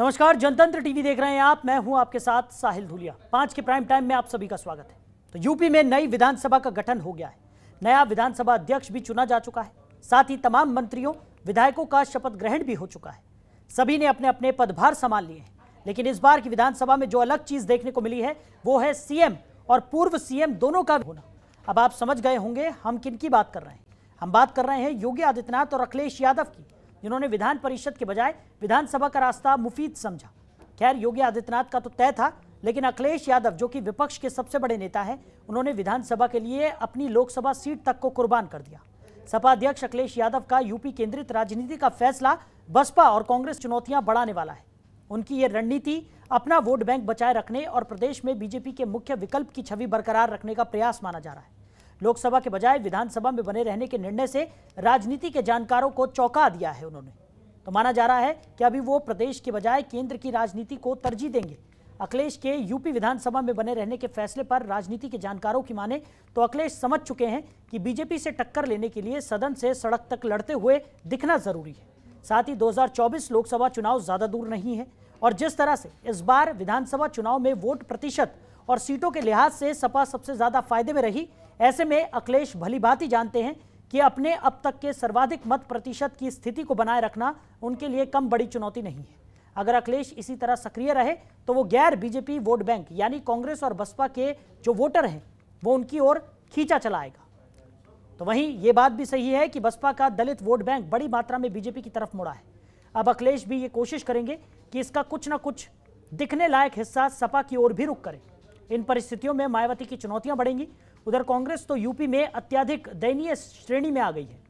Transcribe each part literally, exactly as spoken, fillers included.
नमस्कार, जनतंत्र टीवी देख रहे हैं आप। मैं हूं आपके साथ साहिल धूलिया। पांच के प्राइम टाइम में आप सभी का स्वागत है। तो यूपी में नई विधानसभा का गठन हो गया है। नया विधानसभा अध्यक्ष भी चुना जा चुका है। साथ ही तमाम मंत्रियों विधायकों का शपथ ग्रहण भी हो चुका है। सभी ने अपने अपने पदभार संभाल लिए हैं। लेकिन इस बार की विधानसभा में जो अलग चीज देखने को मिली है वो है सीएम और पूर्व सीएम दोनों का होना। अब आप समझ गए होंगे हम किन की बात कर रहे हैं। हम बात कर रहे हैं योगी आदित्यनाथ और अखिलेश यादव की, जिन्होंने विधान परिषद के बजाय विधानसभा का रास्ता मुफीद समझा। खैर, योगी आदित्यनाथ का तो तय था, लेकिन अखिलेश यादव जो कि विपक्ष के सबसे बड़े नेता हैं, उन्होंने विधानसभा के लिए अपनी लोकसभा सीट तक को कुर्बान कर दिया। सपा अध्यक्ष अखिलेश यादव का यूपी केंद्रित राजनीति का फैसला बसपा और कांग्रेस चुनौतियां बढ़ाने वाला है। उनकी ये रणनीति अपना वोट बैंक बचाए रखने और प्रदेश में बीजेपी के मुख्य विकल्प की छवि बरकरार रखने का प्रयास माना जा रहा है। लोकसभा के बजाय विधानसभा में बने रहने के निर्णय से राजनीति के जानकारों को चौंका दिया है उन्होंने। तो माना जा रहा है कि अभी वो प्रदेश के बजाय केंद्र की राजनीति को तरजीह देंगे। अखिलेश के यूपी विधानसभा में बने रहने के फैसले पर राजनीति के जानकारों की माने तो अखिलेश समझ चुके हैं कि बीजेपी से टक्कर लेने के लिए सदन से सड़क तक लड़ते हुए दिखना जरूरी है। साथ ही दो हज़ार चौबीस लोकसभा चुनाव ज्यादा दूर नहीं है और जिस तरह से इस बार विधानसभा चुनाव में वोट प्रतिशत और सीटों के लिहाज से सपा सबसे ज्यादा फायदे में रही, ऐसे में अखिलेश भलीभांति जानते हैं कि अपने अब तक के सर्वाधिक मत प्रतिशत की स्थिति को बनाए रखना उनके लिए कम बड़ी चुनौती नहीं है। अगर अखिलेश इसी तरह सक्रिय रहे तो वो गैर बीजेपी वोट बैंक यानी कांग्रेस और बसपा के जो वोटर हैं वो उनकी ओर खींचा चलाएगा। तो वहीं ये बात भी सही है कि बसपा का दलित वोट बैंक बड़ी मात्रा में बीजेपी की तरफ मुड़ा है। अब अखिलेश भी ये कोशिश करेंगे कि इसका कुछ ना कुछ दिखने लायक हिस्सा सपा की ओर भी रुख करे। इन परिस्थितियों में मायावती की चुनौतियां बढ़ेंगी। उधर कांग्रेस तो यूपी में अत्यधिक दयनीय श्रेणी में आ गई है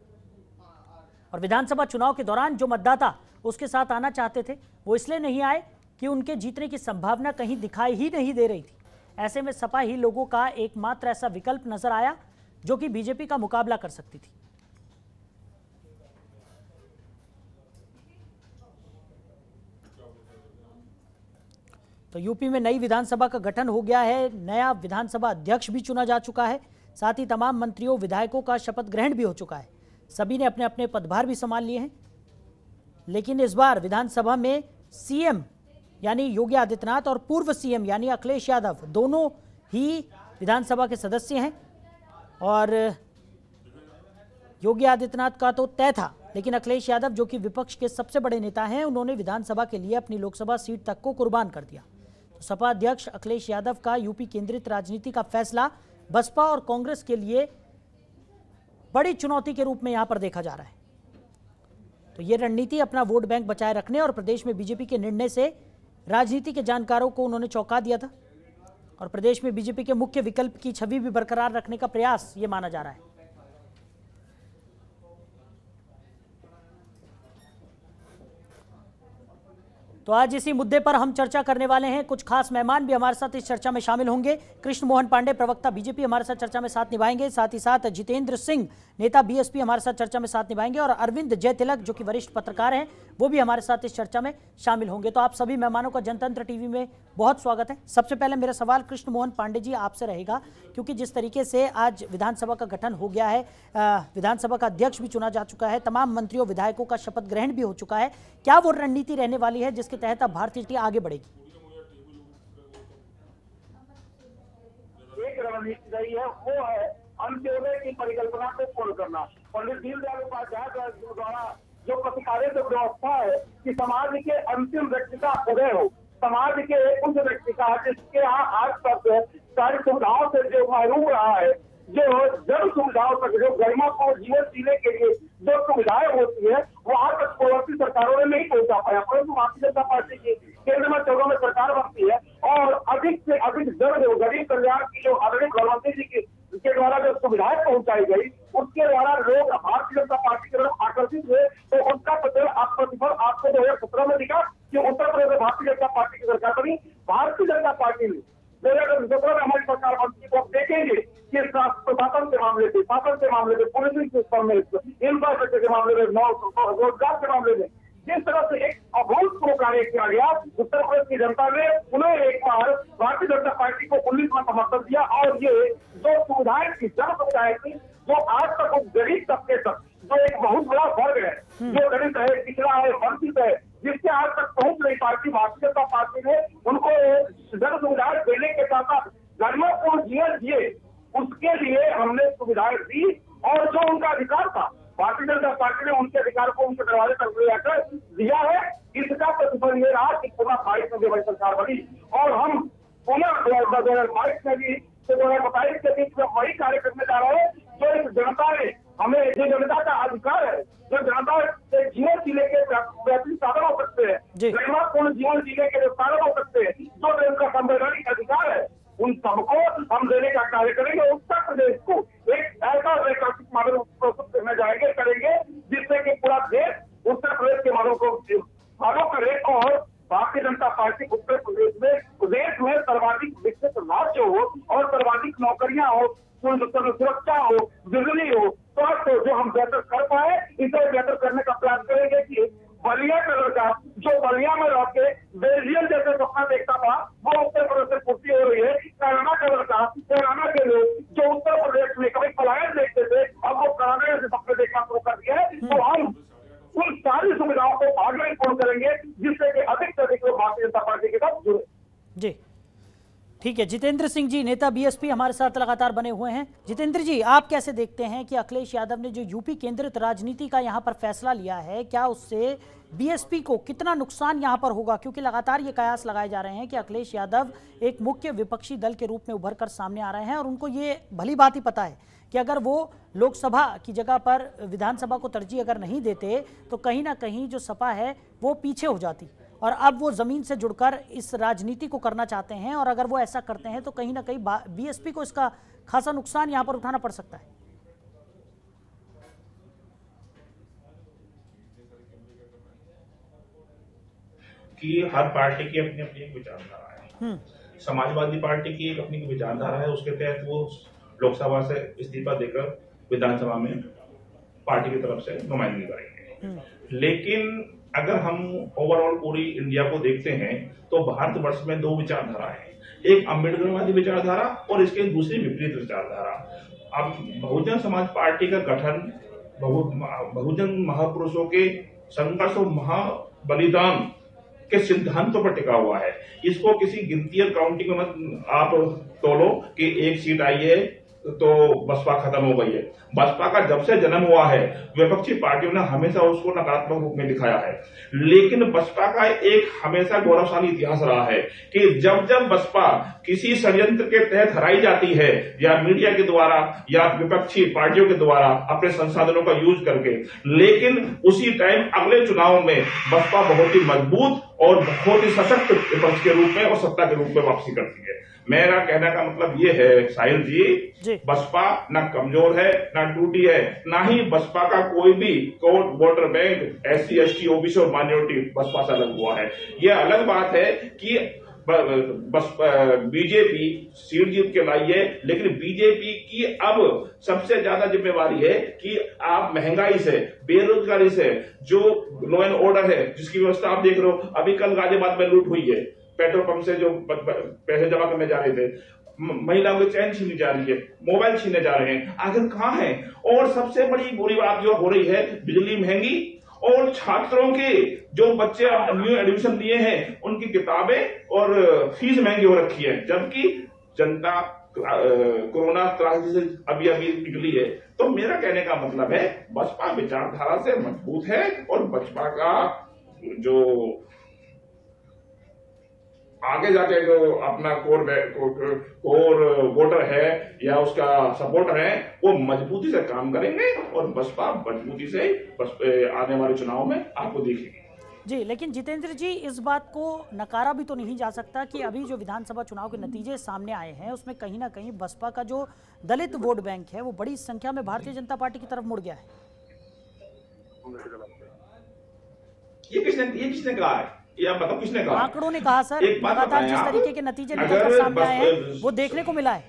और विधानसभा चुनाव के दौरान जो मतदाता उसके साथ आना चाहते थे वो इसलिए नहीं आए कि उनके जीतने की संभावना कहीं दिखाई ही नहीं दे रही थी। ऐसे में सपा ही लोगों का एकमात्र ऐसा विकल्प नजर आया जो कि बीजेपी का मुकाबला कर सकती थी। तो यूपी में नई विधानसभा का गठन हो गया है। नया विधानसभा अध्यक्ष भी चुना जा चुका है। साथ ही तमाम मंत्रियों विधायकों का शपथ ग्रहण भी हो चुका है। सभी ने अपने अपने पदभार भी संभाल लिए हैं। लेकिन इस बार विधानसभा में सीएम यानी योगी आदित्यनाथ और पूर्व सीएम यानी अखिलेश यादव दोनों ही विधानसभा के सदस्य हैं। और योगी आदित्यनाथ का तो तय था, लेकिन अखिलेश यादव जो कि विपक्ष के सबसे बड़े नेता हैं, उन्होंने विधानसभा के लिए अपनी लोकसभा सीट तक को कुर्बान कर दिया। सपा अध्यक्ष अखिलेश यादव का यूपी केंद्रित राजनीति का फैसला बसपा और कांग्रेस के लिए बड़ी चुनौती के रूप में यहां पर देखा जा रहा है। तो यह रणनीति अपना वोट बैंक बचाए रखने और प्रदेश में बीजेपी के निर्णय से राजनीति के जानकारों को उन्होंने चौंका दिया था और प्रदेश में बीजेपी के मुख्य विकल्प की छवि भी बरकरार रखने का प्रयास यह माना जा रहा है। तो आज इसी मुद्दे पर हम चर्चा करने वाले हैं। कुछ खास मेहमान भी हमारे साथ इस चर्चा में शामिल होंगे। कृष्ण मोहन पांडे, प्रवक्ता बीजेपी, हमारे साथ चर्चा में साथ निभाएंगे। साथ ही साथ जितेंद्र सिंह, नेता बीएसपी, हमारे साथ चर्चा में साथ निभाएंगे और अरविंद जयतिलक जो कि वरिष्ठ पत्रकार हैं वो भी हमारे साथ इस चर्चा में शामिल होंगे। तो आप सभी मेहमानों का जनतंत्र टीवी में बहुत स्वागत है। सबसे पहले मेरा सवाल कृष्ण मोहन पांडे जी आपसे रहेगा, क्योंकि जिस तरीके से आज विधानसभा का गठन हो गया है, विधानसभा का अध्यक्ष भी चुना जा चुका है, तमाम मंत्रियों विधायकों का शपथ ग्रहण भी हो चुका है, क्या वो रणनीति रहने वाली है जिसके तहत अब भारतीय जनता आगे बढ़ेगी? एक रणनीति रही है, वो है अंत्योदय की परिकल्पना को पूर्ण करना। पंडित दीनदयाल उपाध्याय द्वारा जो प्रतिपादित व्यवस्था है कि समाज के अंतिम व्यक्ति का उदय हो, समाज के उस व्यक्ति का जिसके यहाँ आज तक सारी सुविधाओं से जो महरूम रहा है, जो जन सुविधाओं तक, जो गरिमा को जीवन जीने के लिए जो सुविधाएं होती है वहां तक पूर्ववर्ती सरकारों ने नहीं पहुंचा पाया। परंतु भारतीय जनता पार्टी की केंद्र में चौदह में सरकार बनती है और अधिक से अधिक जन गरीब कल्याण की जो आदरणीय प्रधानमंत्री जी की के द्वारा जो सुविधाएं पहुंचाई गई उसके द्वारा लोग भारतीय जनता पार्टी की तरफ आकर्षित हुए। तो उनका प्रतिफल आपको दो हजार सत्रह में दिखा कि उत्तर प्रदेश में भारतीय जनता पार्टी की सरकार बनी। भारतीय जनता पार्टी ने दो हजार सत्रह में हमारी सरकार बनती को देखेंगे कि प्रशासन के मामले से, शासन के मामले में, पुलिसिंग सिस्टम में, इंफ्रास्ट्रक्चर के मामले में, रोजगार के मामले में जिस तरह से एक अभूतपूर्व कार्य किया गया, उत्तर प्रदेश की जनता ने उन्हें एक बार भारतीय जनता पार्टी को उन्नीस में समर्थन दिया और ये जो सुविधाएं थी, जन सुविधाएं थी, जो आज तक उस गरीब तबके तक जो एक बहुत बड़ा वर्ग है, जो दलित है, पिछड़ा है, वंचित है, जिसके आज तक पहुंच नहीं पाती भारतीय उनको जन सुविधाएं देने के साथ साथ धर्मपूर्ण जीवन जिए, उसके लिए हमने सुविधाएं दी और जो उनका अधिकार था भारतीय जनता पार्टी ने उनके अधिकार को उनके दरवाजे तक ले जाकर दिया है। इसका प्रतिफल ये रहा कि पुनः बाईस में हमारी सरकार बनी और हम पुनः दो हजार बाईस में भी दो हजार बाईस के बीच में वही कार्य करने जा रहे हैं जो इस जनता ने हमें, जो जनता का अधिकार है, जो जनता के जीवन जीने के बेहतरीन साधन हो सकते हैं, गरिमापूर्ण जीवन जीने के साधन हो सकते हैं, जो उनका संवैधानिक अधिकार है, उन सबको हम देने का कार्य करेंगे। उत्तर प्रदेश को एक ऐसा वैकल्पिक मॉडल प्रस्तुत करने जाएंगे करेंगे जिससे कि पूरा देश उत्तर प्रदेश के मॉडल को फॉलो करे और भारतीय जनता पार्टी उत्तर प्रदेश में प्रदेश में सर्वाधिक विकसित राज्य हो और सर्वाधिक नौकरियां हो, सुरक्षा हो, बिजली हो, स्वास्थ्य हो, जो हम बेहतर कर पाए, इसे बेहतर करने का प्रयास करेंगे कि बलिया का लड़का जो बलिया में रह के बेल्जियम जैसे सपना देखता था वो उत्तर प्रदेश से पूर्ति हो रही है। कैराना का लड़का, कैराना के लोग जो उत्तर प्रदेश में कभी पलायन देखते थे अब वो कैराना जैसे सपने देखना शुरू कर दिया है। तो हम उन सारी सुविधाओं को आगे पूर्ण करेंगे जिससे कि अधिक से अधिक लोग भारतीय जनता पार्टी के साथ जुड़े। जी ठीक है, जितेंद्र सिंह जी नेता बीएसपी हमारे साथ लगातार बने हुए हैं। जितेंद्र जी, आप कैसे देखते हैं कि अखिलेश यादव ने जो यूपी केंद्रित राजनीति का यहां पर फैसला लिया है, क्या उससे बीएसपी को कितना नुकसान यहां पर होगा? क्योंकि लगातार ये कयास लगाए जा रहे हैं कि अखिलेश यादव एक मुख्य विपक्षी दल के रूप में उभर कर सामने आ रहे हैं और उनको ये भली बात ही पता है कि अगर वो लोकसभा की जगह पर विधानसभा को तरजीह अगर नहीं देते तो कहीं ना कहीं जो सपा है वो पीछे हो जाती, और अब वो जमीन से जुड़कर इस राजनीति को करना चाहते हैं और अगर वो ऐसा करते हैं तो कहीं ना कहीं बीएसपी को इसका खासा नुकसान यहां पर उठाना पड़ सकता है। कि हर पार्टी की अपनी अपनी एक विचारधारा है। समाजवादी पार्टी की एक अपनी विचारधारा है, उसके तहत वो लोकसभा से इस्तीफा देकर विधानसभा में पार्टी की तरफ से नुमाइंदगी करेंगे। लेकिन अगर हम ओवरऑल पूरी इंडिया को देखते हैं तो भारतवर्ष में दो विचारधारा है, एक अम्बेडकरवादी विचारधारा और इसके दूसरी विपरीत विचारधारा। अब बहुजन समाज पार्टी का गठन बहुजन महापुरुषों के संघर्ष और महाबलिदान के सिद्धांतों पर टिका हुआ है। इसको किसी गिनती और काउंटिंग में मत आप तोलो कि एक सीट आई है तो बसपा खत्म हो गई है। बसपा का जब से जन्म हुआ है विपक्षी पार्टियों ने हमेशा उसको नकारात्मक रूप में दिखाया है, लेकिन बसपा का एक हमेशा गौरवशाली इतिहास रहा है कि जब जब बसपा किसी षड्यंत्र के तहत हराई जाती है या मीडिया के द्वारा या विपक्षी पार्टियों के द्वारा अपने संसाधनों का यूज करके, लेकिन उसी टाइम अगले चुनाव में बसपा बहुत ही मजबूत और बहुत ही सशक्त विपक्ष के रूप में और सत्ता के रूप में वापसी करती है। मेरा कहने का मतलब ये है साहिल जी, जी। बसपा न कमजोर है न टूटी है, ना ही बसपा का कोई भी core voter bank S C S T OBC और माइनॉरिटी बसपा से अलग हुआ है। ये अलग बात है कि बस बीजेपी सीट जीत के लाई है, लेकिन बीजेपी की अब सबसे ज्यादा जिम्मेवारी है कि आप महंगाई से, बेरोजगारी से, जो लॉ एंड ऑर्डर है जिसकी व्यवस्था आप देख रहे हो, अभी कल गाजियाबाद में लूट हुई है, पेट्रोल पंप से जो पैसे जमा करने जा रहे थे, महिलाओं के चैन छीनी जा रही है, मोबाइल छीने जा रहे हैं, आखिर कहां है? और सबसे बड़ी बुरी बात जो हो रही है, बिजली महंगी और छात्रों के जो बच्चे न्यू एडमिशन लिए हैं उनकी किताबें और फीस महंगी हो रखी है, जबकि जनता कोरोना त्रासदी से अभी अभी निकली है। तो मेरा कहने का मतलब है बसपा विचारधारा से मजबूत है और बसपा का जो आगे जाके जो अपना कोर कोर वोटर है या उसका सपोर्टर है वो मजबूती से काम करेंगे और बसपा मजबूती से आने वाले चुनाव में आपको देखेंगे। जी, लेकिन जितेंद्र जी, इस बात को नकारा भी तो नहीं जा सकता कि अभी जो विधानसभा चुनाव के नतीजे सामने आए हैं उसमें कहीं ना कहीं बसपा का जो दलित वोट बैंक है वो बड़ी संख्या में भारतीय जनता पार्टी की तरफ मुड़ गया है। ये किसने ये किसने कहा है? ये आप बताओ किसने कहा? आंकड़ों ने कहा सर, लगातार जिस तरीके के नतीजे निकलकर सामने आए हैं वो देखने को मिला है।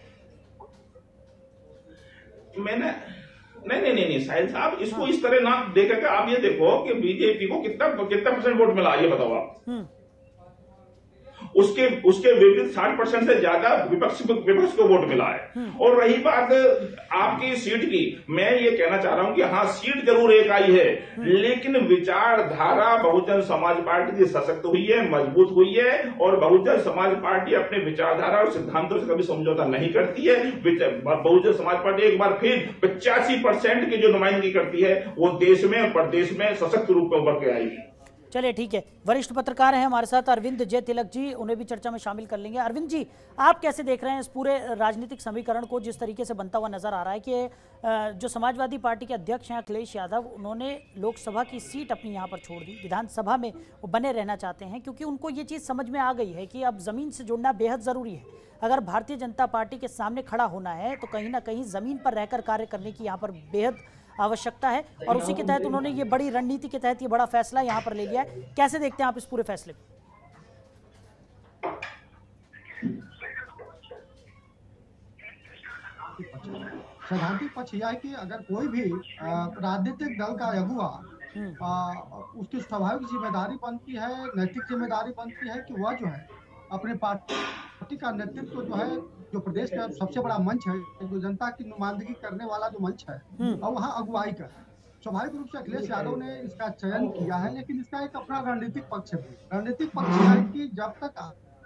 मैंने नहीं नहीं नहीं नहीं साहिल साहब, इसको हाँ। इस तरह ना देख कर आप ये देखो कि बीजेपी को कितना कितना परसेंट वोट मिला, ये बताओ आप। उसके उसके विपरीत साठ परसेंट से ज्यादा विपक्ष विपक्ष को वोट मिला है। और रही बात आपकी सीट की, मैं ये कहना चाह रहा हूं कि हाँ, सीट जरूर एक आई है, लेकिन विचारधारा बहुजन समाज पार्टी की सशक्त हुई है, मजबूत हुई है, और बहुजन समाज पार्टी अपने विचारधारा और सिद्धांतों से कभी समझौता नहीं करती है। बहुजन समाज पार्टी एक बार फिर पचासी परसेंट की जो नुमाइंदगी करती है वो देश में और प्रदेश में सशक्त रूप में उभर के आएगी। चलिए ठीक है, वरिष्ठ पत्रकार हैं हमारे साथ अरविंद जय तिलक जी, उन्हें भी चर्चा में शामिल कर लेंगे। अरविंद जी, आप कैसे देख रहे हैं इस पूरे राजनीतिक समीकरण को, जिस तरीके से बनता हुआ नजर आ रहा है कि जो समाजवादी पार्टी के अध्यक्ष हैं अखिलेश यादव, उन्होंने लोकसभा की सीट अपनी यहाँ पर छोड़ दी, विधानसभा में वो बने रहना चाहते हैं क्योंकि उनको ये चीज़ समझ में आ गई है कि अब जमीन से जुड़ना बेहद ज़रूरी है। अगर भारतीय जनता पार्टी के सामने खड़ा होना है तो कहीं ना कहीं जमीन पर रहकर कार्य करने की यहाँ पर बेहद आवश्यकता है, और उसी के तहत उन्होंने ये बड़ी रणनीति के तहत ये बड़ा फैसला यहाँ पर ले लिया है। कैसे देखते हैं आप इस पूरे फैसले को? सैद्धांतिक पक्ष यह है कि अगर कोई भी राजनीतिक दल का अगुवा, उसकी स्वाभाविक जिम्मेदारी बनती है, नैतिक जिम्मेदारी बनती है कि वह जो है अपने पार्टी का नेतृत्व जो है, जो प्रदेश का सबसे बड़ा मंच है, जो जनता की नुमाइंदगी करने वाला जो मंच है, और वहाँ अगुवाई का है। स्वाभाविक रूप से अखिलेश यादव ने इसका चयन किया है, लेकिन इसका एक अपना रणनीतिक पक्ष है। रणनीतिक पक्ष है कि जब तक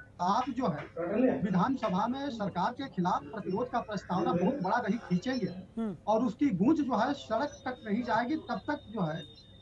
आप जो है विधानसभा में सरकार के खिलाफ प्रतिरोध का प्रस्तावना बहुत बड़ा नहीं खींचेंगे और उसकी गूंज जो है सड़क तक नहीं जाएगी, तब तक जो है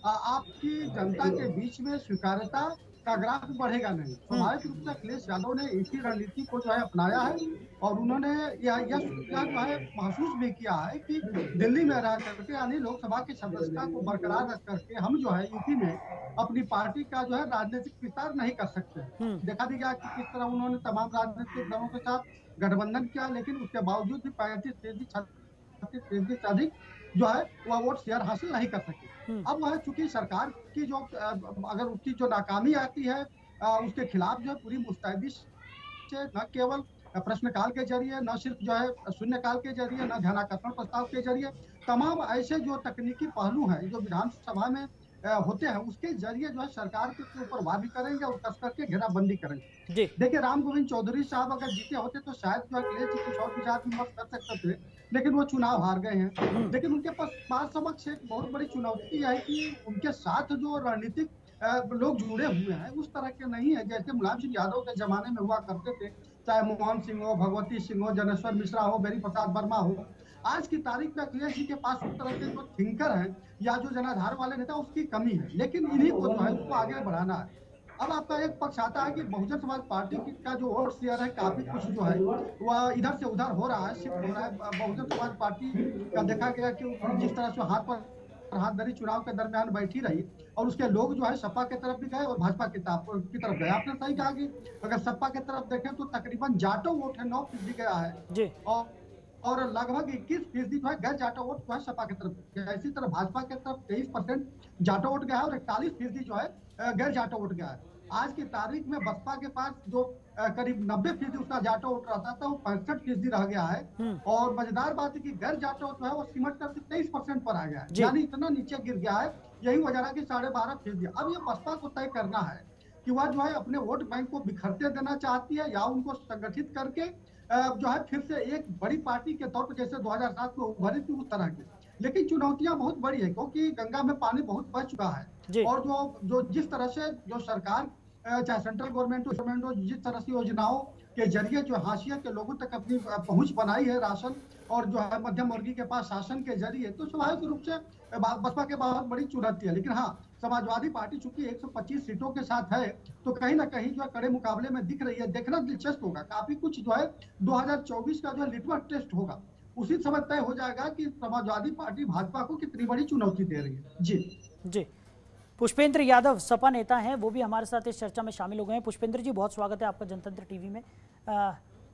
आपकी जनता के बीच में स्वीकार्यता का ग्राफ बढ़ेगा नहीं। स्वाभाविक रूप से अखिलेश यादव ने इसी रणनीति को जो है अपनाया है, और उन्होंने यह यह जो है महसूस भी किया है कि दिल्ली में रह करके, यानी लोकसभा की सदस्यता को बरकरार रख करके हम जो है यूपी में अपनी पार्टी का जो है राजनीतिक विस्तार नहीं कर सकते। देखा भी गया कि किस तरह उन्होंने तमाम राजनीतिक दलों के साथ गठबंधन किया, लेकिन उसके बावजूद भी पैंतीस फीसदी छत्तीस फीसदी से अधिक जो है वह वोट शेयर हासिल नहीं कर सके। अब वह चूंकि सरकार की जो अगर उसकी जो नाकामी आती है, उसके खिलाफ जो है पूरी मुस्तैदी से न केवल प्रश्नकाल के जरिए, न सिर्फ जो है शून्यकाल के जरिए, न ध्यानाकर्षण प्रस्ताव के जरिए, तमाम ऐसे जो तकनीकी पहलू हैं जो विधानसभा में होते हैं, उसके जरिए जो है सरकार के ऊपर वार करेंगे और कस करके घेराबंदी करेंगे। देखिए, राम गोविंद चौधरी साहब अगर जीते होते तो शायद जो अखिलेश जी कुछ और विचार विमर्श कर सकते थे, लेकिन वो चुनाव हार गए हैं। लेकिन उनके पास पास समक्ष एक बहुत बड़ी चुनौती है कि उनके साथ जो रणनीतिक लोग जुड़े हुए हैं उस तरह के नहीं है जैसे मुलायम सिंह यादव के जमाने में हुआ करते थे, चाहे मोहन सिंह हो, भगवती सिंह हो, जनेश्वर मिश्रा हो, बेरी प्रसाद वर्मा हो। आज की तारीख में अखिलेश जी के पास उस तरह के जो थिंकर हैं या जो जनाधार वाले नेता, उसकी कमी है, लेकिन इन्हीं को जो है उसको आगे बढ़ाना है। अब आपका एक पक्ष आता है कि बहुजन समाज पार्टी का जो वोट शेयर है काफी कुछ जो है वह इधर से उधर हो रहा है, शिफ्ट हो रहा है। बहुजन समाज पार्टी का देखा गया कि जिस तरह से हाथ पर हाथ धरी चुनाव के दरमियान बैठी रही और उसके लोग जो है सपा की तरफ भी गए और भाजपा की तरफ गए। आपने सही कहा कि अगर सपा की तरफ देखें तो तकरीबन जाटो वोट है नौ फीसदी गया है और और लगभग इक्कीस फीसदी जो है गैर जाटो वोट जो है सपा की तरफ गया। इसी तरह भाजपा की तरफ तेईस परसेंट जाटो वोट गया है और इकतालीस फीसदी जो है गैर जाटो वोट गया है। आज की तारीख में बसपा के पास जो करीब नब्बे फीसदी उसका जाटो वोट रहता था वो पैंसठ फीसदी रह गया है, और मजेदार बात है कि गैर जाटो वोट जो है वो सिमट करके तेईस परसेंट पर आ गया है, यानी इतना नीचे गिर गया है। यही वजह है कि साढ़े बारह फीसदी। अब ये बसपा को तय करना है कि वह जो है अपने वोट बैंक को बिखरते देना चाहती है या उनको संगठित करके जो है फिर से एक बड़ी पार्टी के तौर पर जैसे दो हज़ार सात में उभरी थी उस तरह की। लेकिन चुनौतियां बहुत बड़ी है क्योंकि गंगा में पानी बहुत बह चुका है, और जो जो जिस तरह से जो सरकार चाहे सेंट्रल गवर्नमेंट गवर्नमेंट हो, जिस तरह से योजनाओं के जरिए जो हाशिया के लोगों तक अपनी पहुंच बनाई है राशन और जो है मध्यम वर्गीय के पास शासन के जरिए, तो स्वाभाविक रूप से बसपा के बहुत बड़ी चुनौती है। लेकिन हाँ, समाजवादी पार्टी चूंकि एक सौ पच्चीस सीटों के साथ है तो कहीं ना कहीं जो है कड़े मुकाबले में दिख रही है। देखना दिलचस्प होगा, काफी कुछ जो है दो हज़ार चौबीस का जो है लिटमस टेस्ट होगा, उसी समय तय हो जाएगा कि समाजवादी पार्टी भाजपा को कितनी बड़ी चुनौती दे रही है। जी जी पुष्पेंद्र यादव सपा नेता हैं, वो भी हमारे साथ इस चर्चा में शामिल हो गए हैं। पुष्पेंद्र जी, बहुत स्वागत है आपका जनतंत्र टीवी में। आ,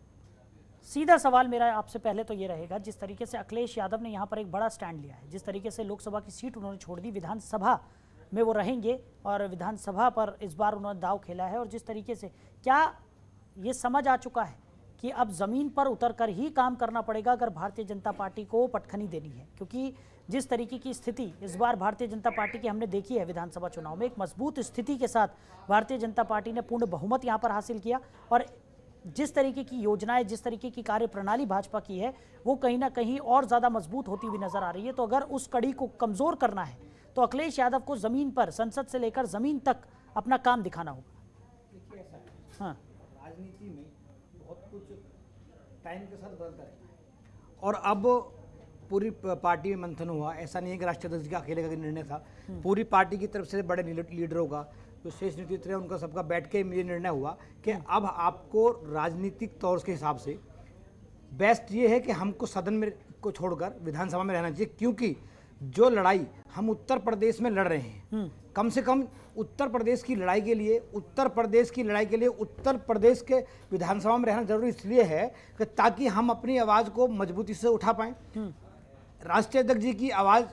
सीधा सवाल मेरा आपसे पहले तो ये रहेगा, जिस तरीके से अखिलेश यादव ने यहाँ पर एक बड़ा स्टैंड लिया है, जिस तरीके से लोकसभा की सीट उन्होंने छोड़ दी, विधानसभा में वो रहेंगे और विधानसभा पर इस बार उन्होंने दाव खेला है, और जिस तरीके से क्या ये समझ आ चुका है कि अब ज़मीन पर उतरकर ही काम करना पड़ेगा अगर भारतीय जनता पार्टी को पटखनी देनी है, क्योंकि जिस तरीके की स्थिति इस बार भारतीय जनता पार्टी की हमने देखी है विधानसभा चुनाव में, एक मजबूत स्थिति के साथ भारतीय जनता पार्टी ने पूर्ण बहुमत यहाँ पर हासिल किया और जिस तरीके की योजनाएं, जिस तरीके की कार्य प्रणाली भाजपा की है वो कहीं ना कहीं और ज़्यादा मजबूत होती हुई नजर आ रही है। तो अगर उस कड़ी को कमज़ोर करना है तो अखिलेश यादव को ज़मीन पर, संसद से लेकर ज़मीन तक अपना काम दिखाना होगा। देखिए ऐसा है, हाँ, राजनीति में बहुत कुछ टाइम के साथ बदलता रहता है और अब पूरी प- पार्टी में मंथन हुआ। ऐसा नहीं है कि राष्ट्रीय अध्यक्ष का अकेले का निर्णय था, पूरी पार्टी की तरफ से बड़े लीडर- लीडरों का, जो शेष नेतृत्व है उनका सबका बैठ के ये निर्णय हुआ कि अब आपको राजनीतिक तौर के हिसाब से बेस्ट ये है कि हमको सदन में को छोड़कर विधानसभा में रहना चाहिए, क्योंकि जो लड़ाई हम उत्तर प्रदेश में लड़ रहे हैं, कम से कम उत्तर प्रदेश की लड़ाई के लिए उत्तर प्रदेश की लड़ाई के लिए उत्तर प्रदेश के विधानसभा में रहना जरूरी इसलिए है कि ताकि हम अपनी आवाज़ को मजबूती से उठा पाएं। राष्ट्रीय अध्यक्ष जी की आवाज़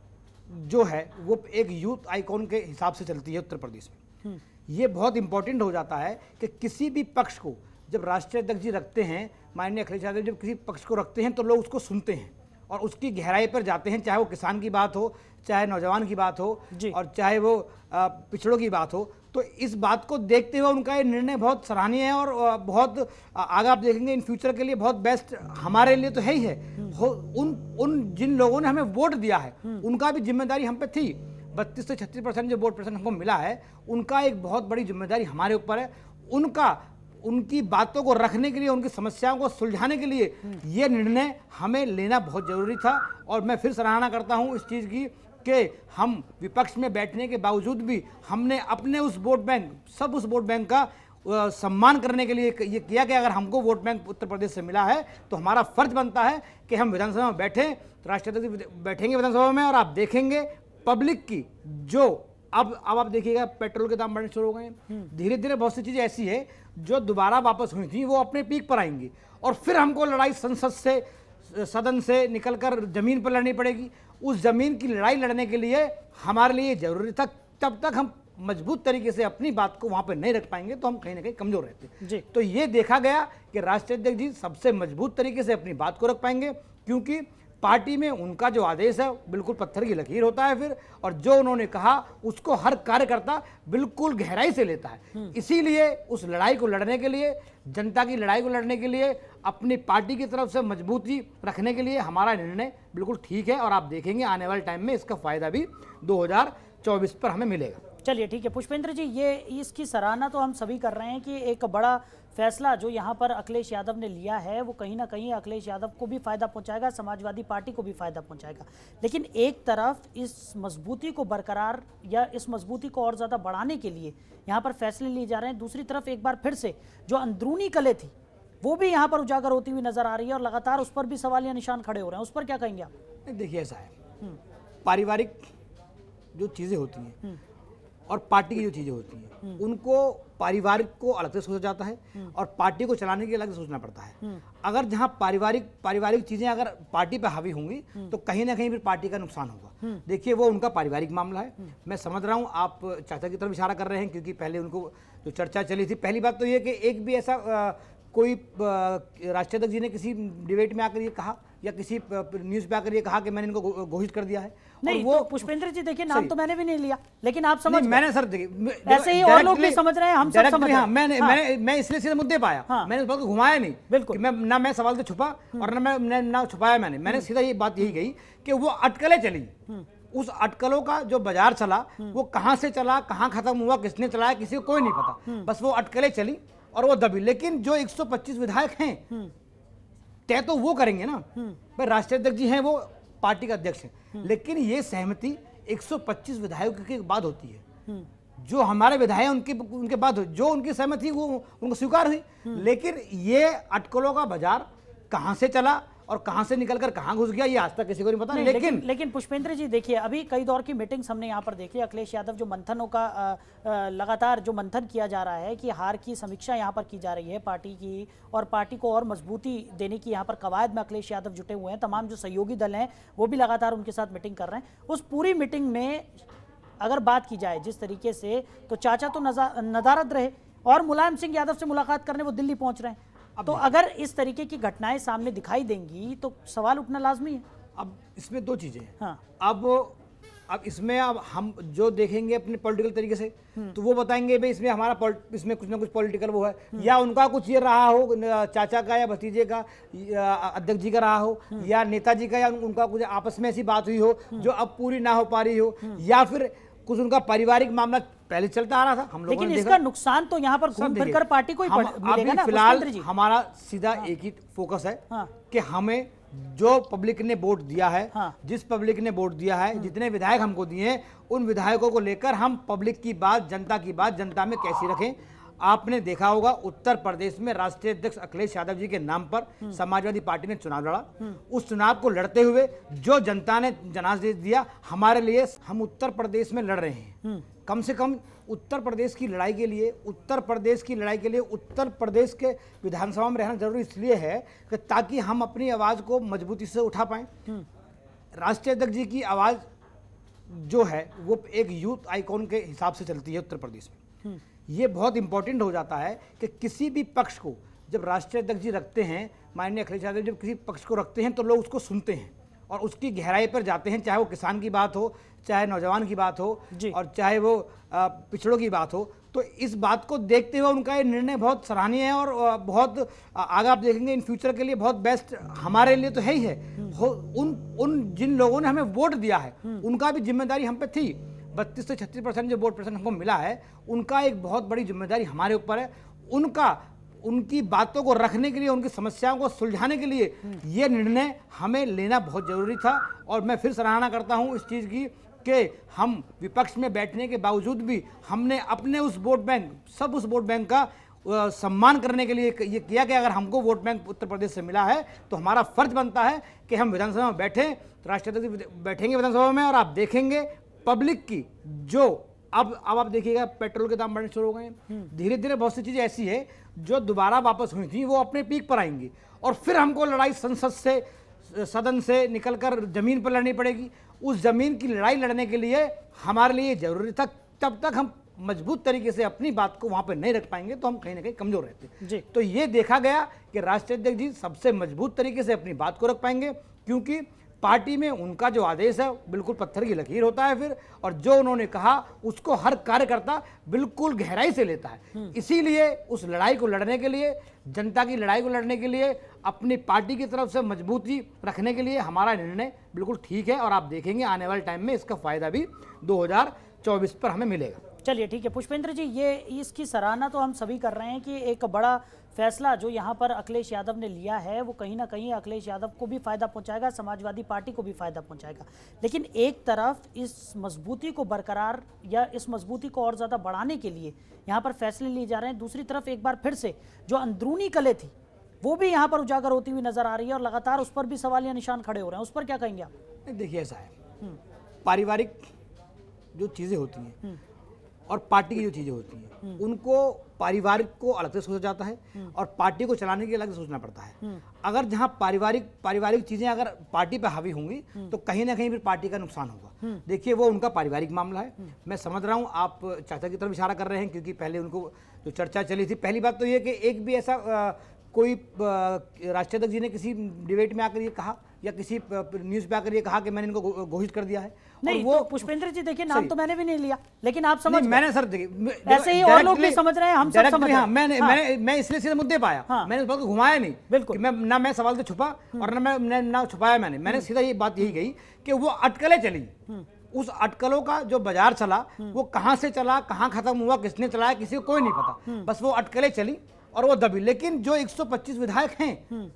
जो है वो एक यूथ आइकॉन के हिसाब से चलती है उत्तर प्रदेश में। ये बहुत इंपॉर्टेंट हो जाता है कि किसी भी पक्ष को जब राष्ट्रीय अध्यक्ष जी रखते हैं, माननीय अखिलेश यादव जब किसी पक्ष को रखते हैं तो लोग उसको सुनते हैं और उसकी गहराई पर जाते हैं, चाहे वो किसान की बात हो, चाहे नौजवान की बात हो जी। और चाहे वो अ, पिछड़ों की बात हो। तो इस बात को देखते हुए उनका ये निर्णय बहुत सराहनीय है और अ, बहुत अ, आगे आप देखेंगे इन फ्यूचर के लिए बहुत बेस्ट हमारे लिए तो है ही है। हो, उन उन जिन लोगों ने हमें वोट दिया है उनका भी जिम्मेदारी हम पे थी। बत्तीस से छत्तीस परसेंट जो वोट परसेंट हमको मिला है उनका एक बहुत बड़ी जिम्मेदारी हमारे ऊपर है। उनका उनकी बातों को रखने के लिए, उनकी समस्याओं को सुलझाने के लिए ये निर्णय हमें लेना बहुत जरूरी था। और मैं फिर सराहना करता हूँ इस चीज़ की कि हम विपक्ष में बैठने के बावजूद भी हमने अपने उस वोट बैंक, सब उस वोट बैंक का अ, सम्मान करने के लिए ये किया कि अगर हमको वोट बैंक उत्तर प्रदेश से मिला है तो हमारा फर्ज बनता है कि हम विधानसभा में बैठें। तो राष्ट्रीय अध्यक्ष बैठेंगे विधानसभा में और आप देखेंगे पब्लिक की जो अब अब आप देखिएगा पेट्रोल के दाम बढ़ने शुरू हो गए हैं। धीरे धीरे बहुत सी चीज़ें ऐसी है जो दोबारा वापस हुई थी वो अपने पीक पर आएंगी और फिर हमको लड़ाई संसद से, सदन से निकलकर जमीन पर लड़नी पड़ेगी। उस जमीन की लड़ाई लड़ने के लिए हमारे लिए जरूरी था, तब तक हम मजबूत तरीके से अपनी बात को वहां पर नहीं रख पाएंगे तो हम कहीं ना कहीं कमजोर रहते। जी। तो ये देखा गया कि राष्ट्रीय अध्यक्ष जी सबसे मजबूत तरीके से अपनी बात को रख पाएंगे, क्योंकि पार्टी में उनका जो आदेश है बिल्कुल पत्थर की लकीर होता है फिर, और जो उन्होंने कहा उसको हर कार्यकर्ता बिल्कुल गहराई से लेता है। इसीलिए उस लड़ाई को लड़ने के लिए, जनता की लड़ाई को लड़ने के लिए, अपनी पार्टी की तरफ से मजबूती रखने के लिए हमारा निर्णय बिल्कुल ठीक है और आप देखेंगे आने वाले टाइम में इसका फायदा भी दो हज़ार चौबीस पर हमें मिलेगा। चलिए ठीक है पुष्पेंद्र जी, ये इसकी सराहना तो हम सभी कर रहे हैं कि एक बड़ा फैसला जो यहाँ पर अखिलेश यादव ने लिया है वो कहीं ना कहीं अखिलेश यादव को भी फायदा पहुँचाएगा, समाजवादी पार्टी को भी फायदा पहुँचाएगा। लेकिन एक तरफ इस मजबूती को बरकरार या इस मजबूती को और ज़्यादा बढ़ाने के लिए यहाँ पर फैसले लिए जा रहे हैं, दूसरी तरफ एक बार फिर से जो अंदरूनी कले थी वो भी यहाँ पर उजागर होती हुई नजर आ रही है और लगातार उस पर भी सवालिया निशान खड़े हो रहे हैं। उस पर क्या कहेंगे आप? नहीं, देखिए ऐसा है, पारिवारिक जो चीज़ें होती हैं और पार्टी की जो चीज़ें होती हैं उनको पारिवारिक को अलग से सोचा जाता है और पार्टी को चलाने के लिए अलग से सोचना पड़ता है। अगर जहां पारिवारिक पारिवारिक चीज़ें अगर पार्टी पे हावी होंगी तो कहीं ना कहीं फिर पार्टी का नुकसान होगा। देखिए वो उनका पारिवारिक मामला है, मैं समझ रहा हूँ आप चाचा की तरफ इशारा कर रहे हैं, क्योंकि पहले उनको जो चर्चा चली थी, पहली बात तो ये कि एक भी ऐसा आ, कोई राष्ट्रीय अध्यक्ष जी ने किसी डिबेट में आकर ये कहा या किसी न्यूज़ पे आकर ये कहा कि मैंने इनको घो- घोषित कर दिया है। नहीं और वो तो पुष्पेंद्र जी देखिए, नाम तो मैंने भी नहीं लिया, लेकिन आप समझ नहीं, गए। मैंने सर देखिए ऐसे ही और लोग भी समझ रहे हैं, हम सब directly- समझ रहे हैं। हाँ, मैंने हाँ। मैंने मैं इसलिए सीधे मुद्दे पे आया, हाँ। मैंने इस बात को घुमाया नहीं बिल्कुल। कि मैं ना मैं सवाल से छुपा और ना मैं ना, ना छुपाया मैंने मैंने सीधा ये बात यही गई कि वो अटकलें चली, उस अटकलों का जो बाजार चला वो कहाँ से चला, कहाँ खत्म हुआ, किसने चलाया, किसी को कोई नहीं पता, बस वो अटकलें चली और वो दबी। लेकिन जो एक सौ पच्चीस विधायक हैं तय तो वो करेंगे ना, भाई राष्ट्रीय अध्यक्ष जी हैं वो पार्टी का अध्यक्ष हैं, लेकिन ये सहमति एक सौ पच्चीस विधायकों के बाद होती है। जो हमारे विधायक उनके उनके बाद हो, जो उनकी सहमति वो उनको स्वीकार हुई। लेकिन ये अटकलों का बाजार कहाँ से चला और कहां से निकलकर कहां घुस गया ये आज तक किसी को नहीं पता। नहीं, लेकिन लेकिन लेकिन पुष्पेंद्र जी देखिए, अभी कई दौर की मीटिंग्स हमने यहाँ पर देखी। अखिलेश यादव जो मंथनों का आ, आ, लगातार जो मंथन किया जा रहा है कि हार की समीक्षा यहाँ पर की जा रही है पार्टी की, और पार्टी को और मजबूती देने की यहाँ पर कवायद में अखिलेश यादव जुटे हुए हैं। तमाम जो सहयोगी दल हैं वो भी लगातार उनके साथ मीटिंग कर रहे हैं। उस पूरी मीटिंग में अगर बात की जाए जिस तरीके से, तो चाचा तो नदारद रहे और मुलायम सिंह यादव से मुलाकात करने वो दिल्ली पहुंच रहे हैं। तो अगर इस तरीके की घटनाएं सामने दिखाई देंगी तो सवाल उठना लाजमी है। अब इसमें दो चीजें हैं। हाँ। अब अब इसमें अब हम जो देखेंगे अपने पॉलिटिकल तरीके से तो वो बताएंगे भाई इसमें हमारा पॉलिट- इसमें कुछ ना कुछ पॉलिटिकल वो है, या उनका कुछ ये रहा हो न- चाचा का या भतीजे का या अध्यक्ष जी का रहा हो, या नेताजी का, या उन- उनका कुछ आपस में ऐसी बात हुई हो जो अब पूरी ना हो पा रही हो, या फिर कुछ उनका पारिवारिक मामला पहले चलता आ रहा था। हम लोगों लेकिन ने इसका देखा नुकसान तो यहाँ पर सब घूम फिर देखिए, कर पार्टी को ही हम पड़- मिलेगा अभी ना फिलहाल पुष्पेंद्र जी। हमारा सीधा एक ही फोकस है हाँ। कि हमें जो पब्लिक ने वोट दिया है, हाँ। जिस पब्लिक ने वोट दिया है, जितने विधायक हमको दिए हैं, उन विधायकों को लेकर हम पब्लिक की बात, जनता की बात जनता में कैसी रखें। आपने देखा होगा उत्तर प्रदेश में राष्ट्रीय अध्यक्ष अखिलेश यादव जी के नाम पर समाजवादी पार्टी ने चुनाव लड़ा। उस चुनाव को लड़ते हुए जो जनता ने जनादेश दिया हमारे लिए, हम उत्तर प्रदेश में लड़ रहे हैं। कम से कम उत्तर प्रदेश की लड़ाई के लिए उत्तर प्रदेश की लड़ाई के लिए उत्तर प्रदेश के विधानसभा में रहना जरूरी इसलिए है कि ताकि हम अपनी आवाज़ को मजबूती से उठा पाएं। राष्ट्रीय अध्यक्ष जी की आवाज़ जो है वो एक यूथ आइकॉन के हिसाब से चलती है उत्तर प्रदेश में। ये बहुत इंपॉर्टेंट हो जाता है कि किसी भी पक्ष को जब राष्ट्रीय अध्यक्ष जी रखते हैं, माननीय अखिलेश यादव जब किसी पक्ष को रखते हैं तो लोग उसको सुनते हैं और उसकी गहराई पर जाते हैं, चाहे वो किसान की बात हो, चाहे नौजवान की बात हो, और चाहे वो आ, पिछड़ों की बात हो। तो इस बात को देखते हुए उनका ये निर्णय बहुत सराहनीय है और आ, बहुत आ, आगे आप देखेंगे इन फ्यूचर के लिए बहुत बेस्ट हमारे लिए तो है ही है। हो, उन उन जिन लोगों ने हमें वोट दिया है उनका भी जिम्मेदारी हम पे थी। बत्तीस से छत्तीस परसेंट जो वोट परसेंट हमको मिला है उनका एक बहुत बड़ी जिम्मेदारी हमारे ऊपर है। उनका उनकी बातों को रखने के लिए, उनकी समस्याओं को सुलझाने के लिए ये निर्णय हमें लेना बहुत जरूरी था। और मैं फिर सराहना करता हूँ इस चीज़ की कि हम विपक्ष में बैठने के बावजूद भी हमने अपने उस वोट बैंक, सब उस वोट बैंक का आ, सम्मान करने के लिए ये किया कि अगर हमको वोट बैंक उत्तर प्रदेश से मिला है तो हमारा फर्ज बनता है कि हम विधानसभा में बैठें। तो राष्ट्रीय अध्यक्ष बैठेंगे विधानसभा में और आप देखेंगे पब्लिक की जो अब अब आप देखिएगा पेट्रोल के दाम बढ़ने शुरू हो गए हैं। धीरे धीरे बहुत सी चीज़ें ऐसी है जो दोबारा वापस हुई थी वो अपने पीक पर आएंगी और फिर हमको लड़ाई संसद से, सदन से निकलकर जमीन पर लड़नी पड़ेगी। उस जमीन की लड़ाई लड़ने के लिए हमारे लिए जरूरी था। तब तक हम मजबूत तरीके से अपनी बात को वहां पर नहीं रख पाएंगे तो हम कहीं ना कहीं कमजोर रहते जी। तो ये देखा गया कि राष्ट्रीय अध्यक्ष जी सबसे मजबूत तरीके से अपनी बात को रख पाएंगे, क्योंकि पार्टी में उनका जो आदेश है बिल्कुल पत्थर की लकीर होता है फिर, और जो उन्होंने कहा उसको हर कार्यकर्ता बिल्कुल गहराई से लेता है। इसीलिए उस लड़ाई को लड़ने के लिए, जनता की लड़ाई को लड़ने के लिए, अपनी पार्टी की तरफ से मजबूती रखने के लिए हमारा निर्णय बिल्कुल ठीक है। और आप देखेंगे आने वाले टाइम में इसका फायदा भी दो हज़ार चौबीस पर हमें मिलेगा। चलिए ठीक है पुष्पेंद्र जी, ये इसकी सराहना तो हम सभी कर रहे हैं कि एक बड़ा फैसला जो यहाँ पर अखिलेश यादव ने लिया है वो कहीं ना कहीं अखिलेश यादव को भी फायदा पहुँचाएगा, समाजवादी पार्टी को भी फायदा पहुँचाएगा। लेकिन एक तरफ इस मजबूती को बरकरार या इस मजबूती को और ज़्यादा बढ़ाने के लिए यहाँ पर फैसले लिए जा रहे हैं। दूसरी तरफ एक बार फिर से जो अंदरूनी कले थी वो भी यहाँ पर उजागर होती हुई नजर आ रही है और लगातार उस पर भी सवाल या निशान खड़े हो रहे हैं। उस पर क्या कहेंगे आप? देखिए ऐसा है, पारिवारिक जो चीज़ें होती हैं और पार्टी की जो चीज़ें होती हैं उनको पारिवारिक को अलग से सोचा जाता है और पार्टी को चलाने के लिए अलग से सोचना पड़ता है। अगर जहां पारिवारिक पारिवारिक चीज़ें अगर पार्टी पे हावी होंगी तो कहीं ना कहीं फिर पार्टी का नुकसान होगा। देखिए वो उनका पारिवारिक मामला है, मैं समझ रहा हूं आप चाचा की तरफ इशारा कर रहे हैं, क्योंकि पहले उनको जो चर्चा चली थी, पहली बात तो ये कि एक भी ऐसा आ, कोई राष्ट्रीय अध्यक्ष जी ने किसी डिबेट में आकर ये कहा या किसी न्यूज़ पे आकर ये कहा कि मैंने इनको घोषित कर दिया है। नहीं वो तो पुष्पेंद्र जी देखिए नाम तो मैंने भी नहीं लिया, लेकिन आप समझ मैंने सर देखिए ऐसे ही और लोग भी समझ रहे हैं, हम सब समझ रहे हैं। मैंने मैंने मैं इसलिए सीधे मुद्दे पे आया, मैंने इस बात को घुमाया नहीं बिल्कुल, मैं ना मैं सवाल से छुपा और ना मैं ना छुपाया मैंने मैंने सीधा ये बात यही गई कि वो अटकलें चली, उस अटकलों का जो बाजार चला वो कहां से चला, कहां खत्म हुआ, किसने चलाया, किसी को कोई नहीं पता, बस वो अटकलें चली और वो दबी। लेकिन जो एक सौ पच्चीस विधायक हैं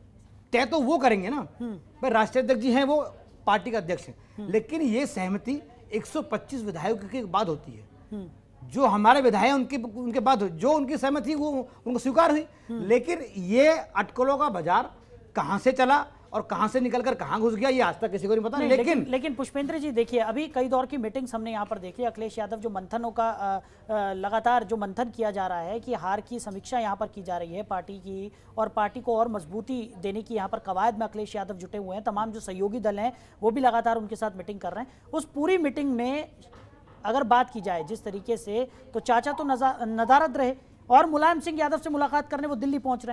तय तो वो करेंगे ना, भाई राष्ट्रीय अध्यक्ष जी हैं वो पार्टी का अध्यक्ष हैं, लेकिन ये सहमति एक सौ पच्चीस विधायकों के बाद होती है। जो हमारे विधायक उनके उनके बाद जो उनकी सहमति वो उनको स्वीकार हुई, लेकिन ये अटकलों का बाजार कहां से चला और कहां से निकलकर कहां घुस गया ये आज तक किसी को नहीं पता। नहीं, लेकिन लेकिन लेकिन पुष्पेंद्र जी देखिए अभी कई दौर की मीटिंग्स हमने यहाँ पर देखी। अखिलेश यादव जो मंथनों का आ, आ, लगातार जो मंथन किया जा रहा है कि हार की समीक्षा यहाँ पर की जा रही है पार्टी की और पार्टी को और मजबूती देने की यहाँ पर कवायद में अखिलेश यादव जुटे हुए हैं। तमाम जो सहयोगी दल हैं वो भी लगातार उनके साथ मीटिंग कर रहे हैं। उस पूरी मीटिंग में अगर बात की जाए जिस तरीके से, तो चाचा तो नदारद रहे और मुलायम सिंह यादव से मुलाकात करने वो दिल्ली पहुँच रहे हैं।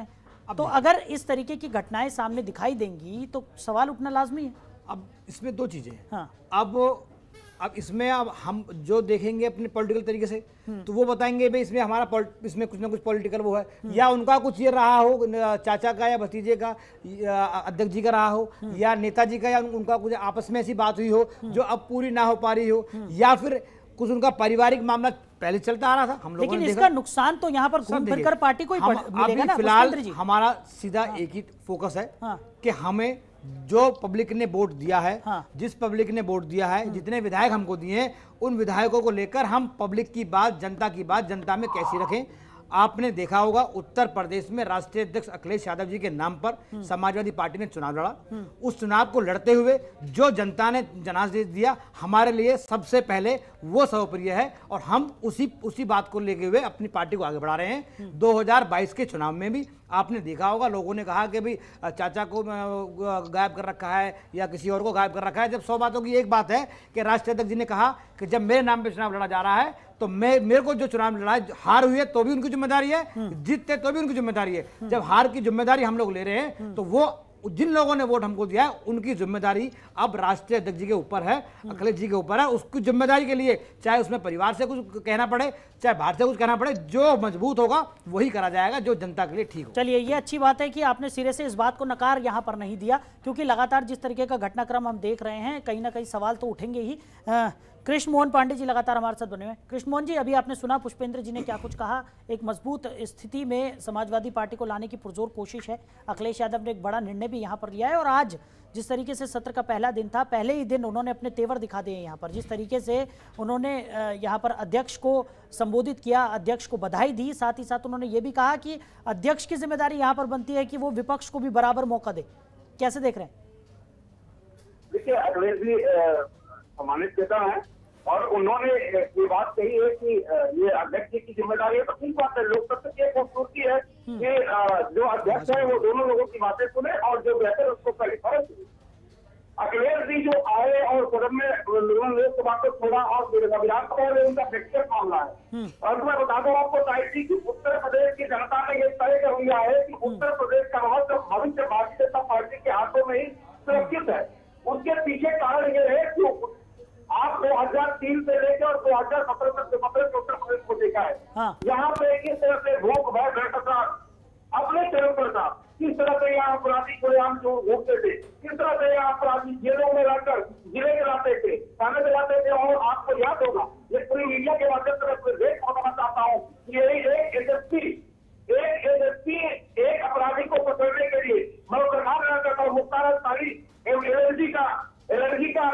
तो अगर इस तरीके की घटनाएं सामने दिखाई देंगी तो सवाल उठना लाजमी है। अब इसमें दो चीजें हैं। हाँ। अब अब इसमें अब हम जो देखेंगे अपने पॉलिटिकल तरीके से तो वो बताएंगे भाई इसमें हमारा पॉलिट- इसमें कुछ ना कुछ पॉलिटिकल वो है, या उनका कुछ ये रहा हो न- चाचा का या भतीजे का या अध्यक्ष जी का रहा हो, या नेताजी का, या उन- उनका कुछ आपस में ऐसी बात हुई हो जो अब पूरी ना हो पा रही हो, या फिर कुछ उनका पारिवारिक मामला पहले चलता आ रहा था। हम लोगों लेकिन ने इसका देखा नुकसान तो यहाँ पर सब घूम फिर देखिए, कर पार्टी को ही हम पड़- मिलेगा अभी ना फिलहाल पुष्पेंद्र जी। हमारा सीधा एक ही फोकस है हाँ। कि हमें जो पब्लिक ने वोट दिया है, हाँ। जिस पब्लिक ने वोट दिया है, जितने विधायक हमको दिए हैं, उन विधायकों को लेकर हम पब्लिक की बात, जनता की बात जनता में कैसी रखें। आपने देखा होगा उत्तर प्रदेश में राष्ट्रीय अध्यक्ष अखिलेश यादव जी के नाम पर समाजवादी पार्टी ने चुनाव लड़ा। उस चुनाव को लड़ते हुए जो जनता ने जनादेश दिया, हमारे लिए सबसे पहले वो सर्वप्रिय है, और हम उसी उसी बात को लेके हुए अपनी पार्टी को आगे बढ़ा रहे हैं। दो हज़ार बाईस के चुनाव में भी आपने देखा होगा लोगों ने कहा कि भाई चाचा को गायब कर रखा है या किसी और को गायब कर रखा है, जब सौ बातों की एक बात है कि राष्ट्रीय अध्यक्ष जी ने कहा कि जब मेरे नाम पे चुनाव लड़ा जा रहा है तो मैं मेरे को जो चुनाव लड़ा है, हार हुई है तो भी उनकी जिम्मेदारी है, जीतते तो भी उनकी जिम्मेदारी है। जब हार की जिम्मेदारी हम लोग ले रहे हैं तो वो जिन लोगों ने वोट हमको दिया है उनकी जिम्मेदारी अब राष्ट्रीय अध्यक्ष जी के ऊपर है, अखिलेश जी के ऊपर है। उसकी जिम्मेदारी के लिए चाहे उसमें परिवार से कुछ कहना पड़े, चाहे बाहर से कुछ कहना पड़े, जो मजबूत होगा वही करा जाएगा जो जनता के लिए ठीक हो। चलिए, ये अच्छी बात है कि आपने सिरे से इस बात को नकार यहाँ पर नहीं दिया, क्योंकि लगातार जिस तरीके का घटनाक्रम हम देख रहे हैं कहीं ना कहीं सवाल तो उठेंगे ही। अ, कृष्ण मोहन पांडे जी लगातार हमारे साथ बने हुए हैं। कृष्ण मोहन जी, अभी आपने सुना पुष्पेंद्र जी ने क्या कुछ कहा। एक मजबूत स्थिति में समाजवादी पार्टी को लाने की पुरजोर कोशिश है। अखिलेश यादव ने एक बड़ा निर्णय भी यहाँ पर लिया है, और आज जिस तरीके से सत्र का पहला दिन था, पहले ही दिन उन्होंने अपने तेवर दिखा दिए यहाँ पर। जिस तरीके से उन्होंने यहाँ पर अध्यक्ष को संबोधित किया, अध्यक्ष को बधाई दी, साथ ही साथ उन्होंने ये भी कहा कि अध्यक्ष की जिम्मेदारी यहाँ पर बनती है कि वो विपक्ष को भी बराबर मौका दे। कैसे देख रहे हैं? देखिए, अखिलेश जी सम्मानित नेता है और उन्होंने ये बात कही है कि ये अध्यक्ष जी की जिम्मेदारी है, तो ठीक बात है। लोकतंत्र की खूबसूरती है कि जो अध्यक्ष है वो दोनों लोगों की बातें सुने और जो बेहतर उसको पहले फर्क। अखिलेश जी जो आए और सदन में लोकसभा को छोड़ा और विधानसभा में उनका व्यक्तिगत मामला है। और मैं बता दूं आपको साहिब जी की उत्तर प्रदेश की जनता ने ये तय कर लिया है कि उत्तर प्रदेश का भविष्य भारतीय जनता पार्टी के हाथों में ही सुरक्षित है। उसके पीछे कारण ये है कि आप दो हजार तीन से लेकर और दो हजार सत्रह तक सत्रह उत्तर प्रदेश को देखा है। हाँ। यहाँ पे किस तरह से भूख भय भ्रष्टाचार अपने चरम पर था, किस तरह से यहाँ अपराधी खुलेआम जो घूमते थे, किस तरह से यहाँ अपराधी जेलों में रहकर जिले गिराते थे, थाने दिलाते थे। और आपको याद होगा, ये पूरी मीडिया के माध्यम से मैं देश बताना चाहता हूँ, ये एक एजेंसी एक एजेंसी एक अपराधी को पकड़ने के लिए मैं सरकार रहना चाहता हूँ, मुख्तार अंसारी एलर्जी का एलर्जी का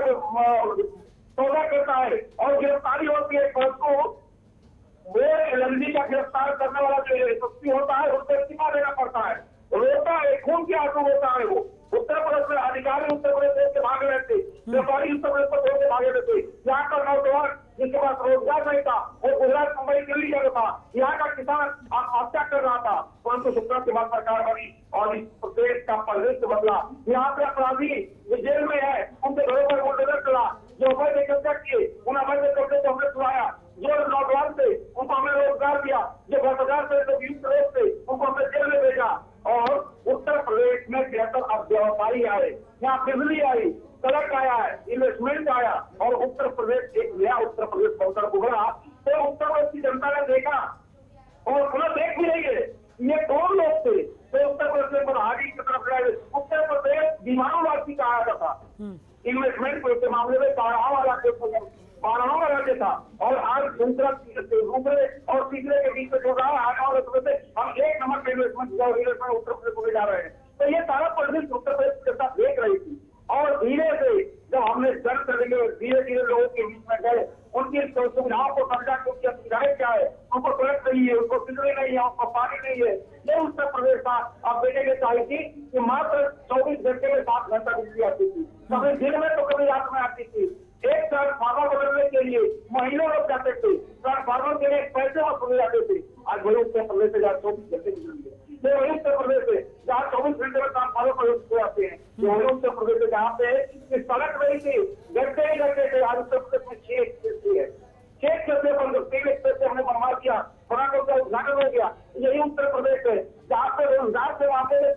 सौदा करता है और गिरफ्तारी होती है। को वो एलर्जी का गिरफ्तार करने वाला जो एसपी होता है उसको इस्तीफा देना पड़ता है, रोता है, खून के आंसू होता है। वो उत्तर प्रदेश में अधिकारी उत्तर प्रदेश से भाग रहे थे, व्यापारी उत्तर प्रदेश को छोड़ के भागे रहे थे। यहाँ का नौजवान जिसके पास रोजगार नहीं था वो गुजरात मुंबई दिल्ली जा रहा था, यहाँ का किसान आत्महत्या कर रहा था, परंतु शुक्र के बाद सरकार बनी और इस प्रदेश का परिदृश्य बदला। यहाँ पे अपराधी जो जेल में है उनके घरों पर वो नजर चला, जो अवैध कब्जा किए उन अवैध कब्जे को हमने छुड़ाया, जो नौजवान थे उनको हमने रोजगार दिया, जो भ्रष्टाचार थे जो युक्त लोग थे उनको हमने जेल में भेजा। और उत्तर प्रदेश में बेहतर अब व्यवसायी आए, यहाँ बिजली आई, सड़क आया है, इन्वेस्टमेंट आया और उत्तर प्रदेश एक नया उत्तर प्रदेश बनकर उभरा। तो उत्तर प्रदेश की जनता ने देखा और पुनः देख भी रही है ये कौन लोग थे तो उत्तर प्रदेश में बदहाली की तरफ गए। उत्तर प्रदेश दीवानों कहा जाता था, इन्वेस्टमेंट के मामले में बारह वाला बारह वाला राज्य था और आज दूसरा दूसरे और तीसरे के बीच में जो रहा है आने वाले समय से हम एक नंबर के इन्वेस्टमेंट इन्वेस्टमेंट उत्तर प्रदेश को ले जा रहे हैं। तो ये सारा परिदृश्य उत्तर प्रदेश की जनता देख रही थी और धीरे से जब हमने जन करेंगे धीरे धीरे लोगों के बीच में गए, उनकी सुविधाओं को समझा कि उनकी सुविधाएं क्या है, उनको सड़क नहीं है, उनको बिजली नहीं है, उनको पानी नहीं है। ये उत्तर प्रदेश का आप देखेंगे चाहिए थी कि मात्र चौबीस घंटे में सात घंटा बिजली आती थी, कभी दिन में तो कभी रात में आती थी। एक ट्रांसफार्मर बदलने के लिए महीनों लोग जाते थे, ट्रांसफार्मर के लिए पैसे वसूले जाते थे। आज वही उत्तर प्रदेश से जहाँ चौबीस घंटे बिजली है, ये वही उत्तर प्रदेश है जहाँ चौबीस घंटे में ट्रांसफार्मर प्रयोग आते हैं, ये वही उत्तर प्रदेश है जहाँ पे सड़क नहीं थी, घंटे ही घंटे थे। आज उत्तर प्रदेश में छह एक्सप्रेस है, छह एक्सप्रेस बंद, तीन एक्सप्रेस हमने बनवा दिया, बना का उद्घाटन हो गया। यही उत्तर प्रदेश है जहाँ पे रोजगार से वहाँ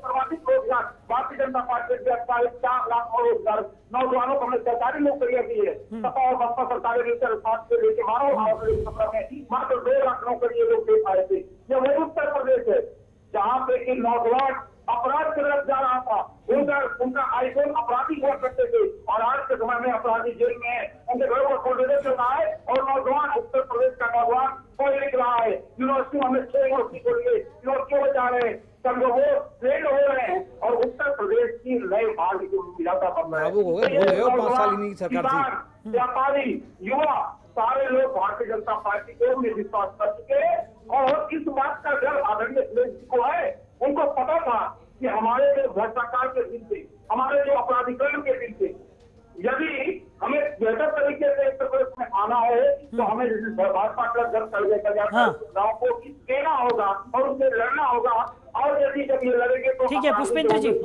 सर्वाधिक रोजगार भारतीय जनता पार्टी के अट्ठाईस चार लाख और रोजगार नौजवानों को हमने सरकारी नौकरियां दी है। सपा और बसपा सरकारें मिलकर सात से लेकर बारह और सत्रह में मात्र दो लाख नौकरी ये लोग दे पाए थे। ये वही उत्तर प्रदेश है जहाँ पे कि नौजवान अपराध की तरफ जा रहा था, उनका उनका आईकॉन अपराधी हुआ करते थे और आज के समय में अपराधी जेल में है, उनके घरों पर खोलने चल रहा है और नौजवान उत्तर प्रदेश का नौजवान कोई लिख रहा है। यूनिवर्सिटी में हमने छह यूनिवर्सिटी खोलिए, यूनिवर्सिटियों में जा रहे हैं, सब लोग ट्रेंड हो रहे हैं और उत्तर प्रदेश की नए भाग की विरासत बन रहा है। बाबू हो गए, भूल गए हो, पाँच साल इन्हीं की सरकार थी। किसान, व्यापारी, युवा सारे लोग भारतीय जनता पार्टी को में विश्वास कर चुके हैं और इस बात का डर आदरणीय अखिलेश जी को है। उनको पता था कि हमारे जो भ्रष्टाचार के दिन थे, हमारे जो अपराधीकरण के दिन थे, यदि हमें बेहतर तरीके से उत्तर प्रदेश में आना है तो हमें भाजपा का घर सर्वे कर हाँ। गाँव को देना होगा और उससे लड़ना होगा और यदि जब ये लड़ेंगे तो ठीक है, पुष्पेंद्र जी।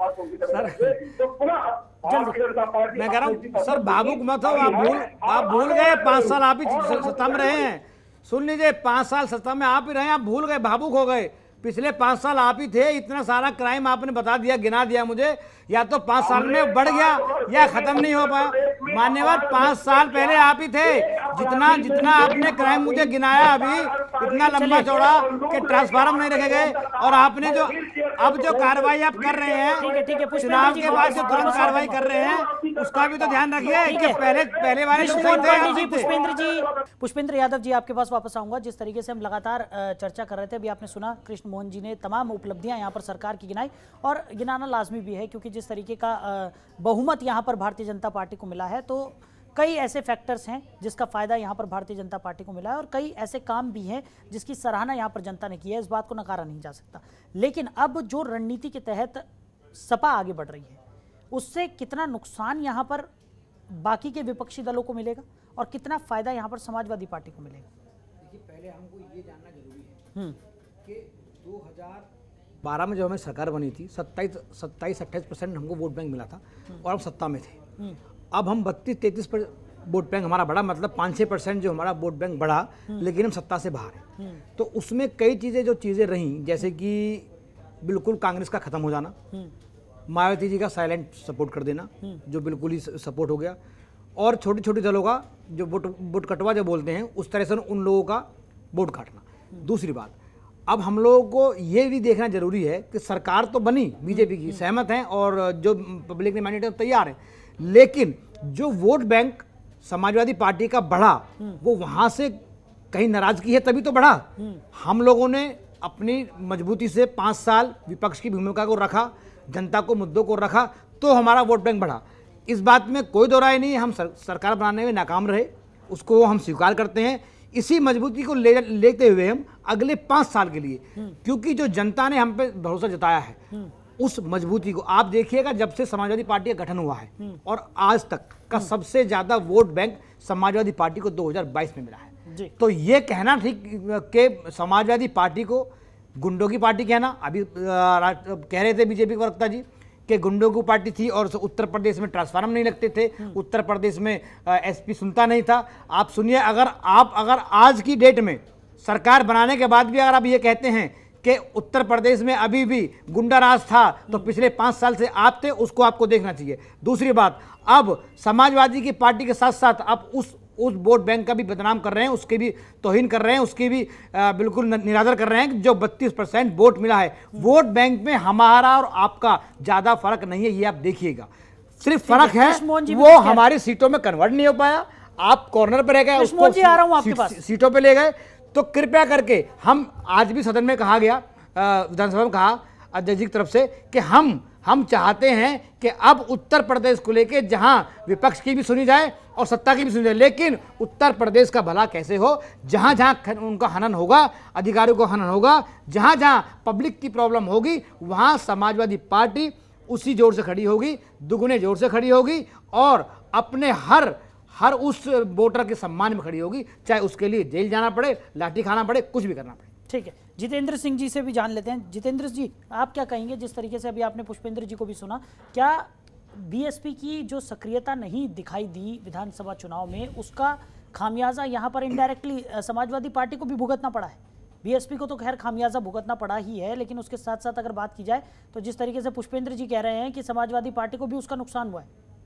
तो पुनः भारतीय जनता पार्टी मैं कह रहा हूँ सर, भावुक मत हो, आप भूल आप भूल गए पाँच साल आप ही सत्ता में रहे हैं। सुन लीजिए, पाँच साल सत्ता में आप ही रहे हैं, आप भूल गए, भावुक हो गए। पिछले पाँच साल आप ही थे, इतना सारा क्राइम आपने बता दिया, गिना दिया मुझे। या तो पाँच साल में बढ़ गया या खत्म नहीं हो पाया। मान्यवर, पाँच साल पहले आप ही थे। जितना जितना आपने क्राइम मुझे गिनाया अभी, इतना लंबा चौड़ा कि ट्रांसफार्मर नहीं रखे गए, और आपने जो अब जो कार्रवाई आप कर रहे हैं, ठीक है, ठीक है, पुष्पेंद्र चुनाव जी, के बाद जो तुरंत कार्रवाई कर रहे हैं, उसका भी तो ध्यान रखिए कि पहले पहले वाले जो सही कृष्ण थे, पांडे जी, आप थे। पुष्पेंद्र जी, पुष्पेंद्र यादव जी, आपके पास वापस आऊंगा। जिस तरीके से हम लगातार अ, चर्चा कर रहे थे, अभी आपने सुना कृष्ण मोहन जी ने तमाम उपलब्धियां यहाँ पर सरकार की गिनाई, और गिनाना लाजमी भी है क्योंकि जिस तरीके का अ, बहुमत यहाँ पर भारतीय जनता पार्टी को मिला है, तो कई ऐसे फैक्टर्स हैं जिसका फायदा यहाँ पर भारतीय जनता पार्टी को मिला है और कई ऐसे काम भी हैं जिसकी सराहना यहाँ पर जनता ने की है। इस बात को नकारा नहीं जा सकता। लेकिन अब जो रणनीति के तहत सपा आगे बढ़ रही है, उससे कितना नुकसान यहाँ पर बाकी के विपक्षी दलों को मिलेगा और कितना फायदा यहाँ पर समाजवादी पार्टी को मिलेगा? देखिए, पहले हमको ये जानना जरूरी है कि दो हज़ार बारह में जब हमें सरकार बनी थी, सत्ताईस सत्ताईस अट्ठाईस परसेंट हमको वोट बैंक मिला था और हम सत्ता में थे। अब हम बत्तीस तैंतीस पर वोट बैंक हमारा बढ़ा, मतलब पाँच छः परसेंट जो हमारा वोट बैंक बढ़ा, लेकिन हम सत्ता से बाहर हैं। तो उसमें कई चीज़ें जो चीज़ें रहीं, जैसे कि बिल्कुल कांग्रेस का ख़त्म हो जाना, मायावती जी का साइलेंट सपोर्ट कर देना जो बिल्कुल ही सपोर्ट हो गया, और छोटे छोटे दलों का जो वोट वोट कटवा जो बोलते हैं, उस तरह से उन लोगों का वोट काटना। दूसरी बात, अब हम लोगों को ये भी देखना जरूरी है कि सरकार तो बनी बीजेपी की, सहमत हैं और जो पब्लिक ने मैंडेट तैयार है, लेकिन जो वोट बैंक समाजवादी पार्टी का बढ़ा वो वहाँ से कहीं नाराजगी है तभी तो बढ़ा। हम लोगों ने अपनी मजबूती से पाँच साल विपक्ष की भूमिका को रखा, जनता को मुद्दों को रखा, तो हमारा वोट बैंक बढ़ा। इस बात में कोई दो राय नहीं, हम सर, सरकार बनाने में नाकाम रहे, उसको हम स्वीकार करते हैं। इसी मजबूती को ले लेते हुए हम अगले पाँच साल के लिए, क्योंकि जो जनता ने हम पे भरोसा जताया है, उस मजबूती को आप देखिएगा। जब से समाजवादी पार्टी का गठन हुआ है और आज तक का सबसे ज्यादा वोट बैंक समाजवादी पार्टी को दो हज़ार बाईस में मिला है। तो ये कहना ठीक कि समाजवादी पार्टी को गुंडों की पार्टी कहना, अभी कह रहे थे बीजेपी के वक्ता जी कि गुंडों की पार्टी थी और उत्तर प्रदेश में ट्रांसफार्मर नहीं लगते थे, उत्तर प्रदेश में एसपी सुनता नहीं था। आप सुनिए, अगर आप अगर आज की डेट में सरकार बनाने के बाद भी अगर आप ये कहते हैं कि उत्तर प्रदेश में अभी भी गुंडा राज था, तो पिछले पाँच साल से आप थे, उसको आपको देखना चाहिए। दूसरी बात, अब समाजवादी की पार्टी के साथ साथ आप उस उस वोट बैंक का भी बदनाम कर रहे हैं, उसकी भी तौहीन कर रहे हैं, उसकी भी आ, बिल्कुल निरादर कर रहे हैं। जो बत्तीस परसेंट वोट मिला है, वोट बैंक में हमारा और आपका ज्यादा फर्क नहीं है, ये आप देखिएगा। सिर्फ फर्क है वो हमारी सीटों में कन्वर्ट नहीं हो पाया, आप कॉर्नर पर रह गए, उसको सीटों पर ले गए। तो कृपया करके, हम आज भी सदन में कहा गया, विधानसभा में कहा अध्यक्ष जी की तरफ से कि हम हम चाहते हैं कि अब उत्तर प्रदेश को लेके जहां विपक्ष की भी सुनी जाए और सत्ता की भी सुनी जाए, लेकिन उत्तर प्रदेश का भला कैसे हो, जहां जहां उनका हनन होगा, अधिकारियों को हनन होगा, जहां जहां पब्लिक की प्रॉब्लम होगी, वहां समाजवादी पार्टी उसी जोर से खड़ी होगी, दुगुने जोर से खड़ी होगी और अपने हर हर उस वोटर के सम्मान में खड़ी होगी, चाहे उसके लिए जेल जाना पड़े, लाठी खाना पड़े, कुछ भी करना पड़े। ठीक है, जितेंद्र सिंह जी से भी जान लेते हैं। जितेंद्र जी, आप क्या कहेंगे? जिस तरीके से अभी आपने पुष्पेंद्र जी को भी सुना, क्या बीएसपी की जो सक्रियता नहीं दिखाई दी विधानसभा चुनाव में, उसका खामियाजा यहाँ पर इनडायरेक्टली समाजवादी पार्टी को भी भुगतना पड़ा है? बीएसपी को तो खैर खामियाजा भुगतना पड़ा ही है, लेकिन उसके साथ साथ अगर बात की जाए तो जिस तरीके से पुष्पेंद्र जी कह रहे हैं कि समाजवादी पार्टी को भी उसका नुकसान हुआ है।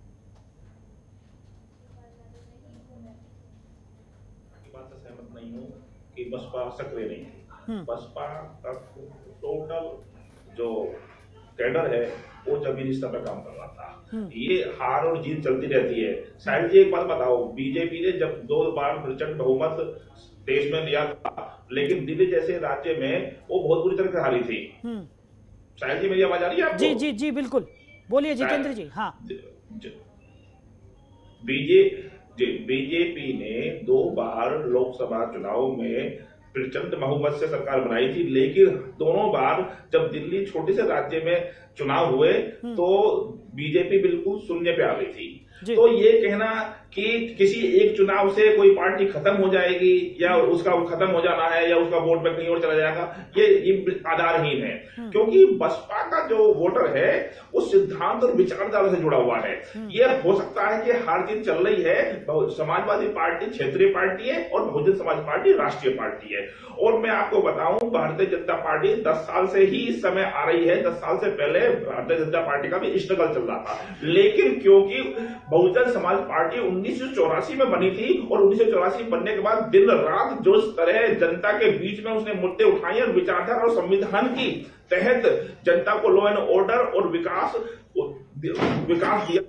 बात से सहमत नहीं हूँ कि बसपा सक्रिय नहीं है। बसपा का टोटल जो कैडर है वो जमीनी स्तर पर काम कर रहा था। ये हार और जीत चलती रहती है। साहिल जी एक बात बताओ, बीजेपी ने जब दो बार प्रचंड बहुमत देश में लिया था, लेकिन दिल्ली जैसे राज्य में वो बहुत बुरी तरह से हारी थी। साहिल जी मेरी आवाज आ रही है आपको? जी जी जी बिल्कुल, बोलिए जितेंद्र जी। हाँ, बीजे बीजेपी ने दो बार लोकसभा चुनाव में प्रचंड बहुमत से सरकार बनाई थी, लेकिन दोनों बार जब दिल्ली छोटे से राज्य में चुनाव हुए तो बीजेपी बिल्कुल शून्य पे आ गई थी। तो ये कहना कि किसी एक चुनाव से कोई पार्टी खत्म हो जाएगी या उसका खत्म हो जाना है या उसका वोट बैंक कहीं और चला जाएगा, ये ये आधारहीन है। क्योंकि बसपा का जो वोटर है वो सिद्धांत और विचारधारा से जुड़ा हुआ है। ये हो सकता है कि हार जीत चल रही है, समाजवादी पार्टी क्षेत्रीय पार्टी है और बहुजन समाज पार्टी राष्ट्रीय पार्टी है। और मैं आपको बताऊं, भारतीय जनता पार्टी दस साल से ही इस समय आ रही है। दस साल से पहले भारतीय जनता पार्टी का भी स्ट्रगल चल रहा था, लेकिन क्योंकि बहुजन समाज पार्टी उन्नीस सौ चौरासी में बनी थी और उन्नीस सौ चौरासी बनने के बाद दिन रात जो तरह जनता के बीच में उसने मुद्दे उठाए और विचारधारा और संविधान की तहत जनता को लॉ एंड ऑर्डर और विकास विकास दिया।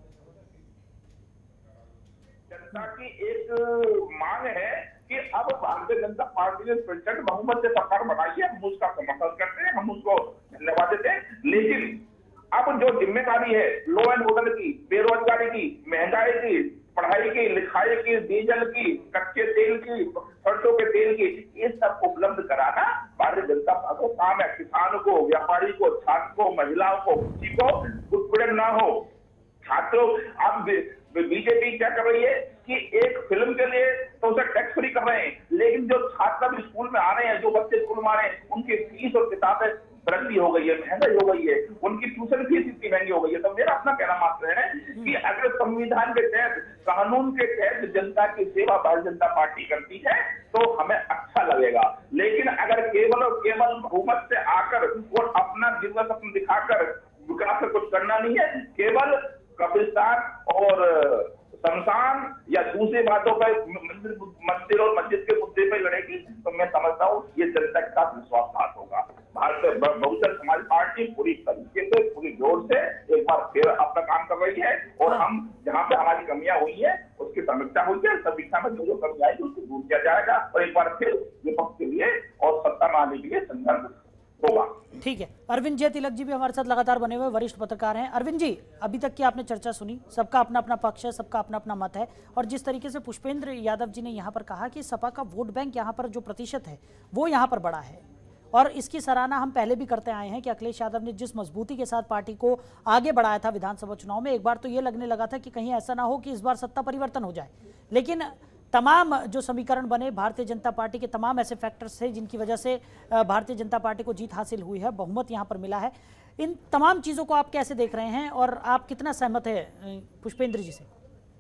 जनता की एक मांग है कि अब भारतीय जनता पार्टी ने प्रचंड बहुमत से सरकार बनाई है, हम उसका समर्थन करते हैं, हम उसको धन्यवाद देते हैं। लेकिन अब जो जिम्मेदारी है लॉ एंड ऑर्डर की, बेरोजगारी की, महंगाई की, पढ़ाई की, लिखाई की, डीजल की, कच्चे तेल की, सरसों के तेल की, ये सब उपलब्ध कराना भारतीय जनता पार्टी को काम है। किसानों को, व्यापारी को, छात्र को, महिलाओं को, किसी को उत्पीड़न ना हो। छात्रों, अब बीजेपी क्या कर रही है कि एक फिल्म के लिए तो उसे टैक्स फ्री कर रहे हैं, लेकिन जो छात्र भी स्कूल में आ रहे हैं, जो बच्चे स्कूल में आ रहे हैं, उनकी फीस और किताबें वृद्धि हो गई है, महंगाई हो गई है, उनकी ट्यूशन फीस इतनी महंगी हो गई है। तो मेरा अपना कहना मात्र है कि अगर संविधान के तहत, कानून के तहत जनता की सेवा भारतीय जनता पार्टी करती है तो हमें अच्छा लगेगा। लेकिन अगर केवल और केवल बहुमत से आकर और अपना जीवन सपन दिखाकर विकास से कुछ करना नहीं है, केवल कब्रिस्तान और शमशान या दूसरी बातों पर मंदिर मंदिर और मस्जिद के मुद्दे पर लड़ेगी, तो मैं समझता हूँ ये जनता के साथ विश्वासघात होगा। भारतीय बहुजन समाज पार्टी पूरी तरीके से, पूरी जोर से एक बार फिर अपना काम कर रही है और हम जहाँ पे हमारी कमियां हुई है उसकी समीक्षा हुई है, समीक्षा में जो जो कमी आएगी उसको दूर किया जाएगा और एक बार फिर विपक्ष के लिए और सत्ता में आने के लिए संघर्ष होगा। ठीक है, अरविंद जय तिलक जी भी हमारे साथ लगातार बने हुए वरिष्ठ पत्रकार हैं। अरविंद जी, अभी तक की आपने चर्चा सुनी, सबका अपना अपना पक्ष है, सबका अपना अपना मत है, और जिस तरीके से पुष्पेंद्र यादव जी ने यहाँ पर कहा कि सपा का वोट बैंक यहाँ पर जो प्रतिशत है वो यहाँ पर बड़ा है, और इसकी सराहना हम पहले भी करते आए हैं कि अखिलेश यादव ने जिस मजबूती के साथ पार्टी को आगे बढ़ाया था विधानसभा चुनाव में, एक बार तो ये लगने लगा था कि कहीं ऐसा ना हो कि इस बार सत्ता परिवर्तन हो जाए, लेकिन तमाम जो समीकरण बने, भारतीय जनता पार्टी के तमाम ऐसे फैक्टर्स थे जिनकी वजह से भारतीय जनता पार्टी को जीत हासिल हुई है, बहुमत यहाँ पर मिला है। इन तमाम चीज़ों को आप कैसे देख रहे हैं और आप कितना सहमत है पुष्पेंद्र जी से?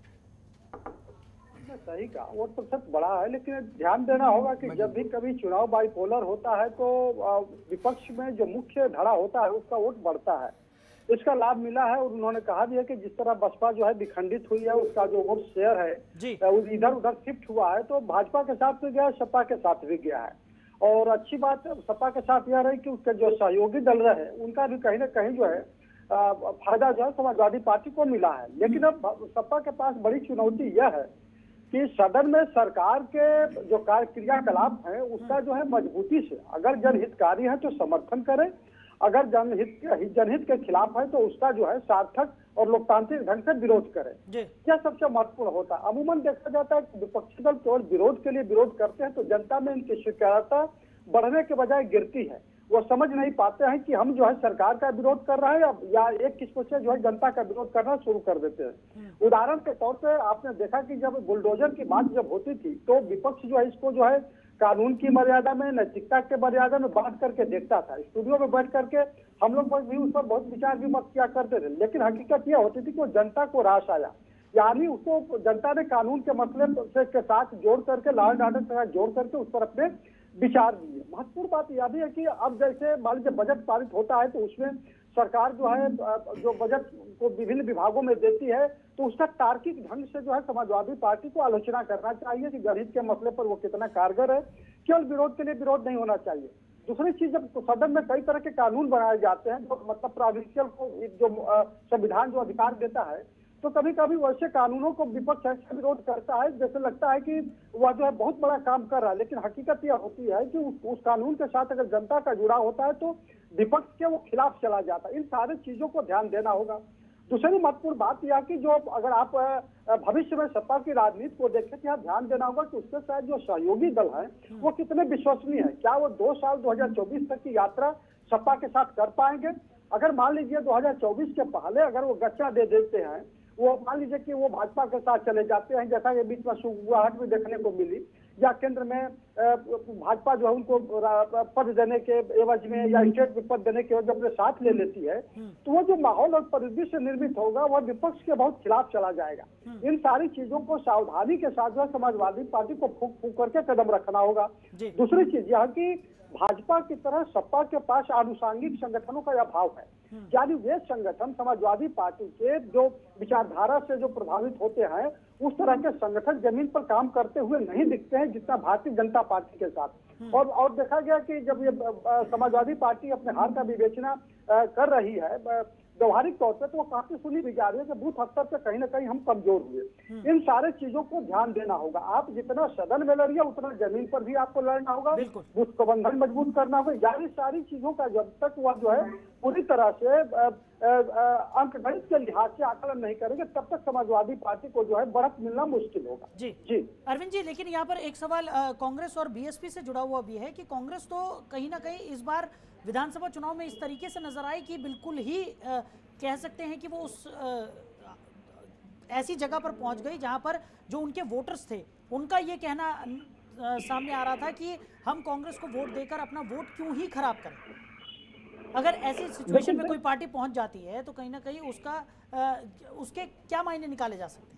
सही कहा, वोट प्रतिशत बड़ा है, लेकिन ध्यान देना होगा कि जब भी कभी चुनाव बाइपोलर होता है तो विपक्ष में जो मुख्य धड़ा होता है उसका वोट बढ़ता है। इसका लाभ मिला है और उन्होंने कहा भी है कि जिस तरह बसपा जो है विखंडित हुई है, उसका जो वोट शेयर है इधर उधर शिफ्ट हुआ है, तो भाजपा के साथ भी गया, सपा के साथ भी गया है। और अच्छी बात सपा के साथ यह रही कि उसके जो सहयोगी दल रहे उनका भी कहीं ना कहीं जो है फायदा जो है समाजवादी पार्टी को मिला है। लेकिन अब सपा के पास बड़ी चुनौती यह है कि सदन में सरकार के जो कार्य क्रियाकलाप है उसका जो है मजबूती से, अगर जनहितकारी है तो समर्थन करें, अगर जनहित जनहित के खिलाफ है तो उसका जो है सार्थक और लोकतांत्रिक ढंग से विरोध करें। यह सबसे महत्वपूर्ण होता है। अमूमन देखा जाता है कि विपक्षी दल केवल विरोध के लिए विरोध करते हैं तो जनता में इनकी स्वीकार्यता बढ़ने के बजाय गिरती है। वो समझ नहीं पाते हैं कि हम जो है सरकार का विरोध कर रहे हैं या एक किस्म से जो है जनता का विरोध करना शुरू कर देते हैं। उदाहरण के तौर पे आपने देखा कि जब बुलडोजर की बात जब होती थी तो विपक्ष जो है इसको जो है कानून की मर्यादा में, नैतिकता के मर्यादा में बांध करके देखता था। स्टूडियो में बैठ करके हम लोग भी उस पर बहुत विचार विमर्श किया करते थे, लेकिन हकीकत यह होती थी कि वो जनता को रास आया, यानी उसको जनता ने कानून के मसले से के साथ जोड़ करके, लॉ एंड ऑर्डर के साथ जोड़ करके उस पर अपने विचारणीय। महत्वपूर्ण बात यह भी है कि अब जैसे मान लीजिए बजट पारित होता है तो उसमें सरकार जो है जो बजट को विभिन्न विभागों में देती है तो उसका तार्किक ढंग से जो है समाजवादी पार्टी को आलोचना करना चाहिए कि जनहित के मसले पर वो कितना कारगर है। केवल विरोध के लिए विरोध नहीं होना चाहिए। दूसरी चीज, जब सदन में कई तरह के कानून बनाए जाते हैं जो मतलब प्रोविंशियल को जो संविधान जो अधिकार देता है, तो कभी कभी वैसे कानूनों को विपक्ष ऐसा विरोध करता है जैसे लगता है कि वह जो है बहुत बड़ा काम कर रहा है, लेकिन हकीकत यह होती है कि उस, उस कानून के साथ अगर जनता का जुड़ा होता है तो विपक्ष के वो खिलाफ चला जाता है। इन सारी चीजों को ध्यान देना होगा। दूसरी महत्वपूर्ण बात यह कि जो अगर आप भविष्य में सपा की राजनीति को देखें तो यहाँ ध्यान देना होगा कि उसके साथ जो सहयोगी दल है वो कितने विश्वसनीय है। क्या वो दो साल दो हजार चौबीस तक की यात्रा सपा के साथ कर पाएंगे? अगर मान लीजिए दो हजार चौबीस के पहले अगर वो गच्चा दे देते हैं, वो मान लीजिए कि वो भाजपा के साथ चले जाते हैं जैसा कि बीच में सुगबुगाहट में देखने को मिली, या केंद्र में भाजपा जो है उनको पद देने के एवज में या स्टेट में पद देने के एवज अपने साथ ले लेती है, तो वो जो माहौल और परिदृश्य निर्मित होगा वह विपक्ष के बहुत खिलाफ चला जाएगा। इन सारी चीजों को सावधानी के साथ जो समाजवादी पार्टी को फूक फूक करके कदम रखना होगा। दूसरी चीज यह कि भाजपा की तरह सपा के पास आनुषांगिक संगठनों का अभाव है, यानी वे संगठन समाजवादी पार्टी के जो विचारधारा से जो प्रभावित होते हैं उस तरह के संगठन जमीन पर काम करते हुए नहीं दिखते हैं जितना भारतीय जनता पार्टी के साथ। और और देखा गया कि जब ये समाजवादी पार्टी अपने हार का विवेचना कर रही है व्यवहारिक तौर पे, तो वो काफी सुनी भी जा रही है कि बूथ स्तर पे कहीं ना कहीं हम कमजोर हुए। इन सारे चीजों को ध्यान देना होगा। आप जितना सदन में लड़िए उतना जमीन पर भी आपको लड़ना होगा, बूथ प्रबंधन मजबूत करना होगा। यानी सारी चीजों का जब तक वह जो है पूरी तरह से अंक गणित के लिहाज से आकलन नहीं करेंगे तब तक समाजवादी पार्टी को जो है बढ़त मिलना मुश्किल होगा। जी जी अरविंद जी, लेकिन यहाँ पर एक सवाल कांग्रेस और बीएसपी से जुड़ा हुआ भी है कि कांग्रेस तो कहीं ना कहीं इस बार विधानसभा चुनाव में इस तरीके से नजर आई कि बिल्कुल ही आ, कह सकते हैं कि वो उस आ, ऐसी जगह पर पहुंच गई जहां पर जो उनके वोटर्स थे उनका ये कहना आ, सामने आ रहा था कि हम कांग्रेस को वोट देकर अपना वोट क्यों ही खराब करें। अगर ऐसी सिचुएशन में कोई पार्टी पहुंच जाती है तो कहीं ना कहीं उसका आ, उसके क्या मायने निकाले जा सकते हैं?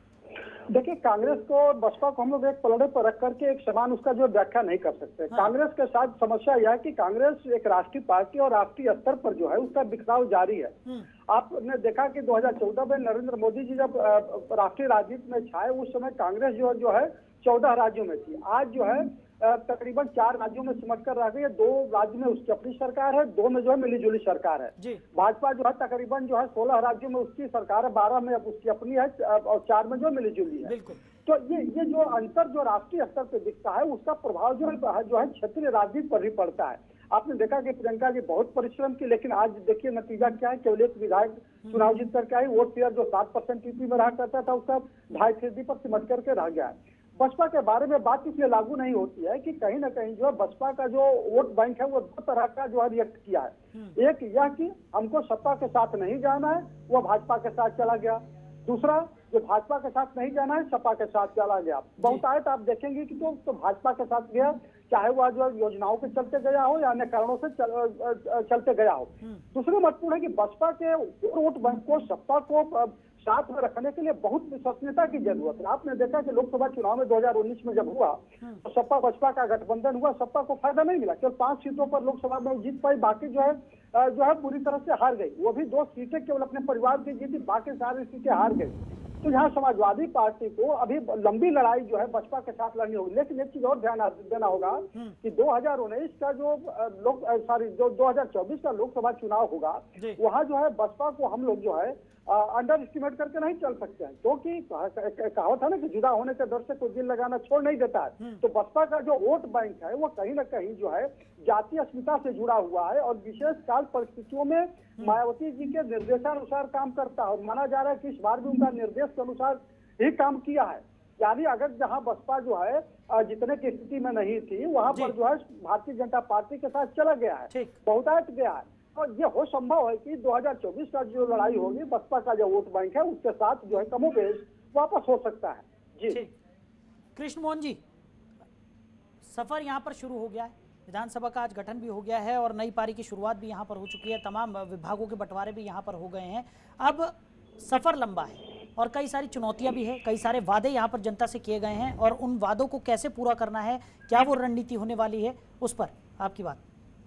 देखिए, कांग्रेस को बसपा को हम लोग एक पलड़े पर रख करके एक समान उसका जो व्याख्या नहीं कर सकते। हाँ। कांग्रेस के साथ समस्या यह है कि कांग्रेस एक राष्ट्रीय पार्टी और राष्ट्रीय स्तर पर जो है उसका बिखराव जारी है। आपने देखा कि दो हजार चौदह में नरेंद्र मोदी जी जब राष्ट्रीय राजनीति में छाए उस समय कांग्रेस जो जो है चौदह राज्यों में थी। आज जो है तकरीबन चार राज्यों में सिमट कर रह गई है। दो राज्य में उसकी अपनी सरकार है, दो में जो है मिलीजुली सरकार है। भाजपा जो है तकरीबन जो है सोलह राज्यों में उसकी सरकार है, बारह में उसकी अपनी है और चार में जो मिलीजुली है। तो ये ये जो अंतर जो राष्ट्रीय स्तर पे दिखता है उसका प्रभाव जो है जो है क्षेत्रीय राजनीति पर भी पड़ता है। आपने देखा कि प्रियंका जी बहुत परिश्रम की, लेकिन आज देखिए नतीजा क्या है। केवल एक विधायक चुनाव जीत करके आई। वोट शेयर जो सात परसेंट यूपी में रहा करता था उसका ढाई फीसदी पर सिमट करके रह गया है। बसपा के बारे में बात इसलिए लागू नहीं होती है कि कहीं ना कहीं जो है बसपा का जो वोट बैंक है वो दो तरह का जो है रिएक्ट किया है। एक यह कि हमको सपा के साथ नहीं जाना है, वो भाजपा के साथ चला गया। दूसरा, जो भाजपा के साथ नहीं जाना है सपा के साथ चला गया। बहुतायत आप देखेंगे कि तो, तो भाजपा के साथ गया, चाहे वह जो योजनाओं के चलते गया हो या अन्य कारणों से चल, चलते गया हो। दूसरा महत्वपूर्ण है कि बसपा के वोट बैंक को सपा को साथ में रखने के लिए बहुत विश्वसनीयता की जरूरत है। आपने देखा कि लोकसभा चुनाव में दो हजार उन्नीस में जब हुआ तो सपा बसपा का गठबंधन हुआ, सपा को फायदा नहीं मिला। केवल पांच सीटों पर लोकसभा में जीत पाई, बाकी जो है जो है पूरी तरह से हार गई। वो भी दो सीटें केवल अपने परिवार की जीती, बाकी सारी सीटें हार गई। तो यहाँ समाजवादी पार्टी को अभी लंबी लड़ाई जो है बसपा के साथ लड़नी होगी। लेकिन एक चीज और ध्यान देना होगा कि दो हजार उन्नीस का जो लोक सॉरी जो दो हजार चौबीस का लोकसभा चुनाव होगा वहाँ जो है बसपा को हम लोग जो है अंडर एस्टिमेट करके नहीं चल सकते हैं, क्योंकि तो कहावत है ना कि जुदा होने के डर से कोई दिल लगाना छोड़ नहीं देता है। तो बसपा का जो वोट बैंक है वो कहीं ना कहीं जो है जातीय अस्मिता से जुड़ा हुआ है और विशेष काल परिस्थितियों में मायावती जी के निर्देशानुसार काम करता है। और माना जा रहा है कि इस बार भी उनका निर्देश के अनुसार ही काम किया है। यानी अगर जहां बसपा जो है जितने की स्थिति में नहीं थी वहां पर जो है भारतीय जनता पार्टी के साथ चला गया है, बहुतायत गया है। और ये हो संभव है कि दो हजार चौबीस का जो लड़ाई होगी बसपा का जो वोट बैंक है उसके साथ जो है कमोबेश वापस हो सकता है। जी कृष्ण मोहन जी, सफर यहाँ पर शुरू हो गया है, विधानसभा का आज गठन भी हो गया है और नई पारी की शुरुआत भी यहाँ पर हो चुकी है, तमाम विभागों के बंटवारे भी यहाँ पर हो गए हैं। अब सफर लंबा है और कई सारी चुनौतियां भी है, कई सारे वादे यहाँ पर जनता से किए गए हैं और उन वादों को कैसे पूरा करना है, क्या वो रणनीति होने वाली है, उस पर आपकी बात।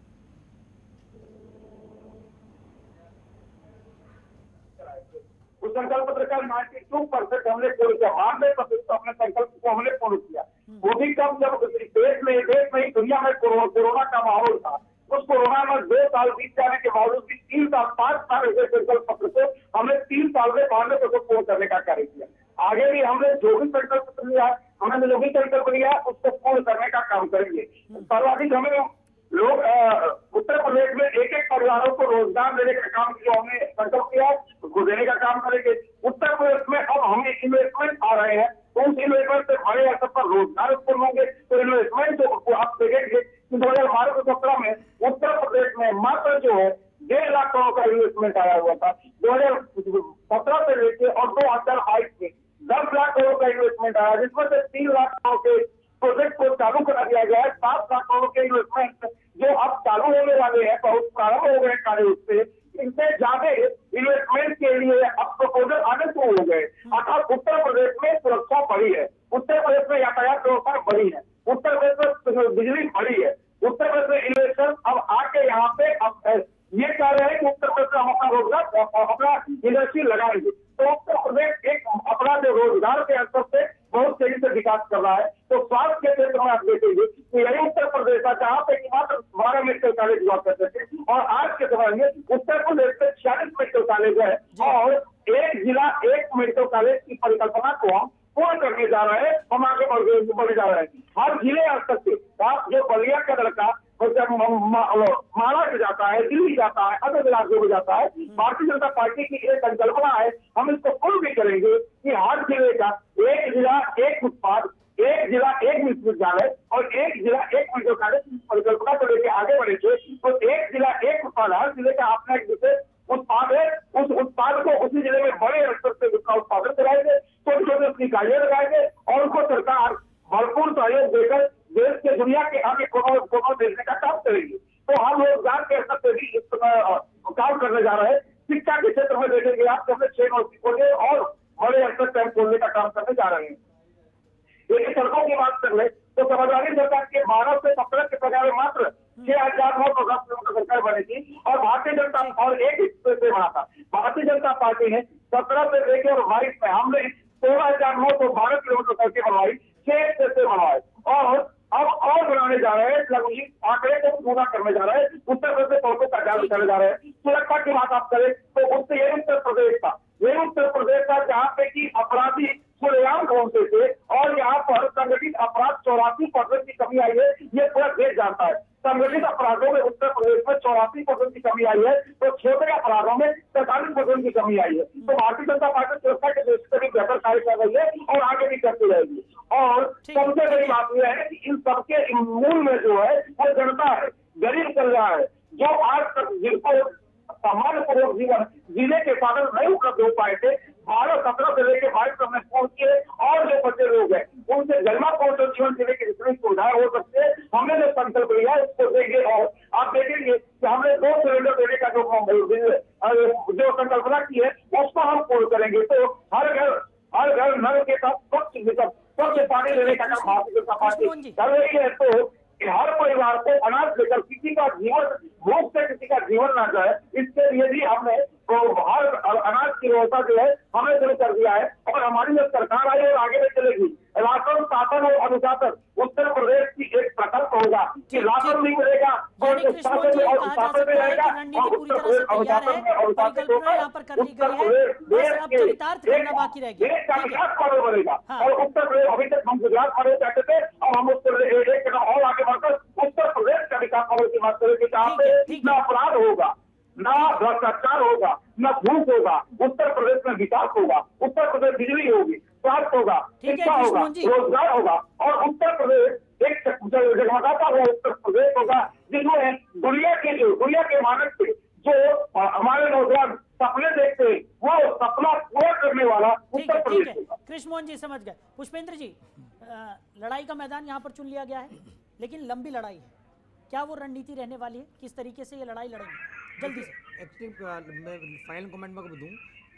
उस संकल्प पत्र का नाइन्टी टू परसेंट हमने पूर्ण किया, बानवे परसेंट तो अपने संकल्प को हमने पूर्ण किया। वो भी कब, जब देश में देश में दुनिया में कोरोना का माहौल था। उस कोरोना में दो साल बीत जाने के बावजूद भी तीन साल पांच साल ऐसे संकल्प पत्र को हमने तीन साल में बानवे परसेंट पूर्ण करने का कार्य किया। आगे भी हमने जो भी संकल्प पत्र लिया, हमने जो भी संकल्प लिया उसको पूर्ण करने का काम करेंगे। सर्वाधिक हमें लोग उत्तर प्रदेश में एक एक परिवारों को रोजगार देने का काम जो हमने संकल्प किया उसको देने का काम करेंगे। उत्तर प्रदेश में अब हमें इन्वेस्टमेंट आ रहे हैं, तो उस इन्वेस्टमेंट से बड़े स्तर पर रोजगार उत्पन्न होंगे। तो इन्वेस्टमेंट जो आप देखेंगे कि दो हजार बारह से सत्रह में उत्तर प्रदेश में मात्र जो है डेढ़ लाख करोड़ का इन्वेस्टमेंट आया हुआ था। दो हजार सत्रह से लेके और दो हजार बाईस में दस लाख करोड़ का इन्वेस्टमेंट आया, जिसमें से तीन लाख करोड़ के प्रोजेक्ट को चालू करा दिया गया है। सात लाख करोड़ के इन्वेस्टमेंट जो अब चालू होने वाले हैं, बहुत प्रारंभ हो गए कार्य उससे, इनसे ज्यादा इन्वेस्टमेंट के लिए अब प्रपोजल आने शुरू हो गए। अर्थात उत्तर प्रदेश में सुरक्षा बढ़ी है, उत्तर प्रदेश में यातायात व्यवस्था बढ़ी है, उत्तर प्रदेश में बिजली बढ़ी है, उत्तर प्रदेश में इन्वेस्टर अब आके यहाँ पे अब ये कह रहे हैं कि उत्तर प्रदेश में हम अपना रोजगार अपना इंडस्ट्री लगाएंगे। तो उत्तर प्रदेश एक अपना जो रोजगार के स्तर से बहुत तेजी से विकास कर रहा है। तो स्वास्थ्य के क्षेत्र में आप देखेंगे कि यही उत्तर प्रदेश था जहाँ पे मात्र बारह मेडिकल कॉलेज हुआ करते थे और आज के समय में उत्तर प्रदेश में छियालीस मेडिकल कॉलेज है और एक जिला एक मेडिकल कॉलेज की परिकल्पना को हम पूर्ण करने जा रहे हैं। हम आगे बढ़ने जा रहे हैं हर जिले स्तर से। आप जो बलिया का लड़का माला में जाता है, दिल्ली जाता है, अन्य राज्यों में जाता है, भारतीय जनता पार्टी की एक संकल्पना है, हम इसको पूर्ण भी करेंगे कि हर जिले का एक जिला एक उत्पाद, एक जिला एक विश्वविद्यालय और एक जिला एक मेडिकल कॉलेज परिकल्पना को लेकर आगे बढ़ेंगे। तो एक जिला एक उत्पाद, हर जिले का अपना एक विशेष उत्पाद है, उस उत्पाद को उसी जिले में बड़े स्तर से उसका उत्पादन कराएंगे, छोटे छोटे अपनी इकाइयां लगाएंगे और उनको सरकार भरपूर सहयोग देकर देश के दुनिया के आगे कोनो देखने का काम करेगी। तो हम रोजगार के स्तर से भी इस काम करने जा रहे हैं। शिक्षा के क्षेत्र में देखेंगे आप, हमने छह यूनिवर्सिटी खोले और बड़े स्तर पर खोलने का काम करने जा रहे हैं। यदि सड़कों की बात कर ले तो समाजवादी सरकार के बारह से सत्रह के प्रकार मात्र छह हजार नौ सौ दस किलोमीटर सरकार बनेगी और भारतीय जनता और एक से बना था। भारतीय जनता पार्टी ने सत्रह से लेकर और बाईस में हमने सोलह हजार नौ सौ बारह किलोमीटर सड़कें बनवाई, छह से बनवाए और अब और बनाने जा रहे हैं। आंकड़े को पूरा करने जा रहे हैं। उत्तर प्रदेश सड़कों का जाल बिछाने जा रहे हैं। सुरक्षा की बात आप करें तो उससे यही उत्तर प्रदेश था, यही उत्तर प्रदेश था जहाँ पे की अपराधी खुलेआम घूमते थे और यहाँ पर संगठित अपराध चौरासी परसेंट की कमी आई है। ये पूरा देश जानता है। संगठित अपराधों में उत्तर प्रदेश में चौरासी परसेंट की कमी आई है, तो छोटे अपराधों में पैंतालीस परसेंट की कमी आई है। तो भारतीय जनता पार्टी सुरक्षा के दृष्टि से भी बेहतर कार्य कर रही है और आगे भी करती रहेगी। और सबसे बड़ी बात यह है कि इन सबके मूल में जो है वो जनता है, गरीब चल रहा है, जो आज तक जिनको सामान्य पूर्वक जीवन जीने के साधन नहीं उपलब्ध हो पाए थे, बारह सत्रह से लेकर बाईस तक में पहुंच के और जो बच्चे लोग हैं उनसे जन्मा पहुंच जीवन जीने की जितनी सुविधाएं हो सकती है हमने जो संकल्प लिया है उसको देंगे। और आप देखेंगे कि हमने दो सिलेंडर देने का जो जो संकल्पना की है उसको हम पूर्ण करेंगे। तो हर घर हर घर नल के साथ स्वच्छ स्वच्छ पानी देने का काम भारतीय जनता पार्टी कर रही है। तो हर परिवार को अनाज देकर किसी का जीवन भूख से किसी का जीवन ना जाए, इसके लिए भी हमने तो हर अनाज की व्यवस्था जो है हमने शुरू कर दिया है। और हमारी जब सरकार आई और आगे भी चलेगी, राशन शासन और अनुशासन उत्तर प्रदेश की एक प्रकल्प होगा कि राशन नहीं मिलेगा और शासन में और अनुशासन में रहेगा और उत्तर प्रदेश अनुशासन में अनुशासित होगा। उत्तर प्रदेश देश के देश का विकास कॉर्नर बनेगा और उत्तर प्रदेश अभी तक हम गुजरात वाले चाहते थे और हम उत्तर एक कदम और आगे बढ़कर उत्तर प्रदेश का विकास कॉर्नर की बात करेंगे जहाँ पे न अपराध होगा, ना भ्रष्टाचार होगा, न भूख होगा, उत्तर प्रदेश में विकास होगा, उत्तर प्रदेश बिजली होगी, स्वास्थ्य होगा, शिक्षा होगा, रोजगार होगा और उत्तर प्रदेश एक जगमगाता हुआ उत्तर प्रदेश होगा जिसमें दुनिया के जो दुनिया के मानक पे जो हमारे नौजवान सपने देखते हैं वो सपना पूरा करने वाला उत्तर प्रदेश होगा। कृष्ण मोहन जी समझ गए। पुष्पेंद्र जी, लड़ाई का मैदान यहाँ पर चुन लिया गया है, लेकिन लंबी लड़ाई है, क्या वो रणनीति रहने वाली है? किस तरीके से ये लड़ाई लड़ेंगे? जल्दी से एक्चुअली मैं फाइनल कमेंट में दूं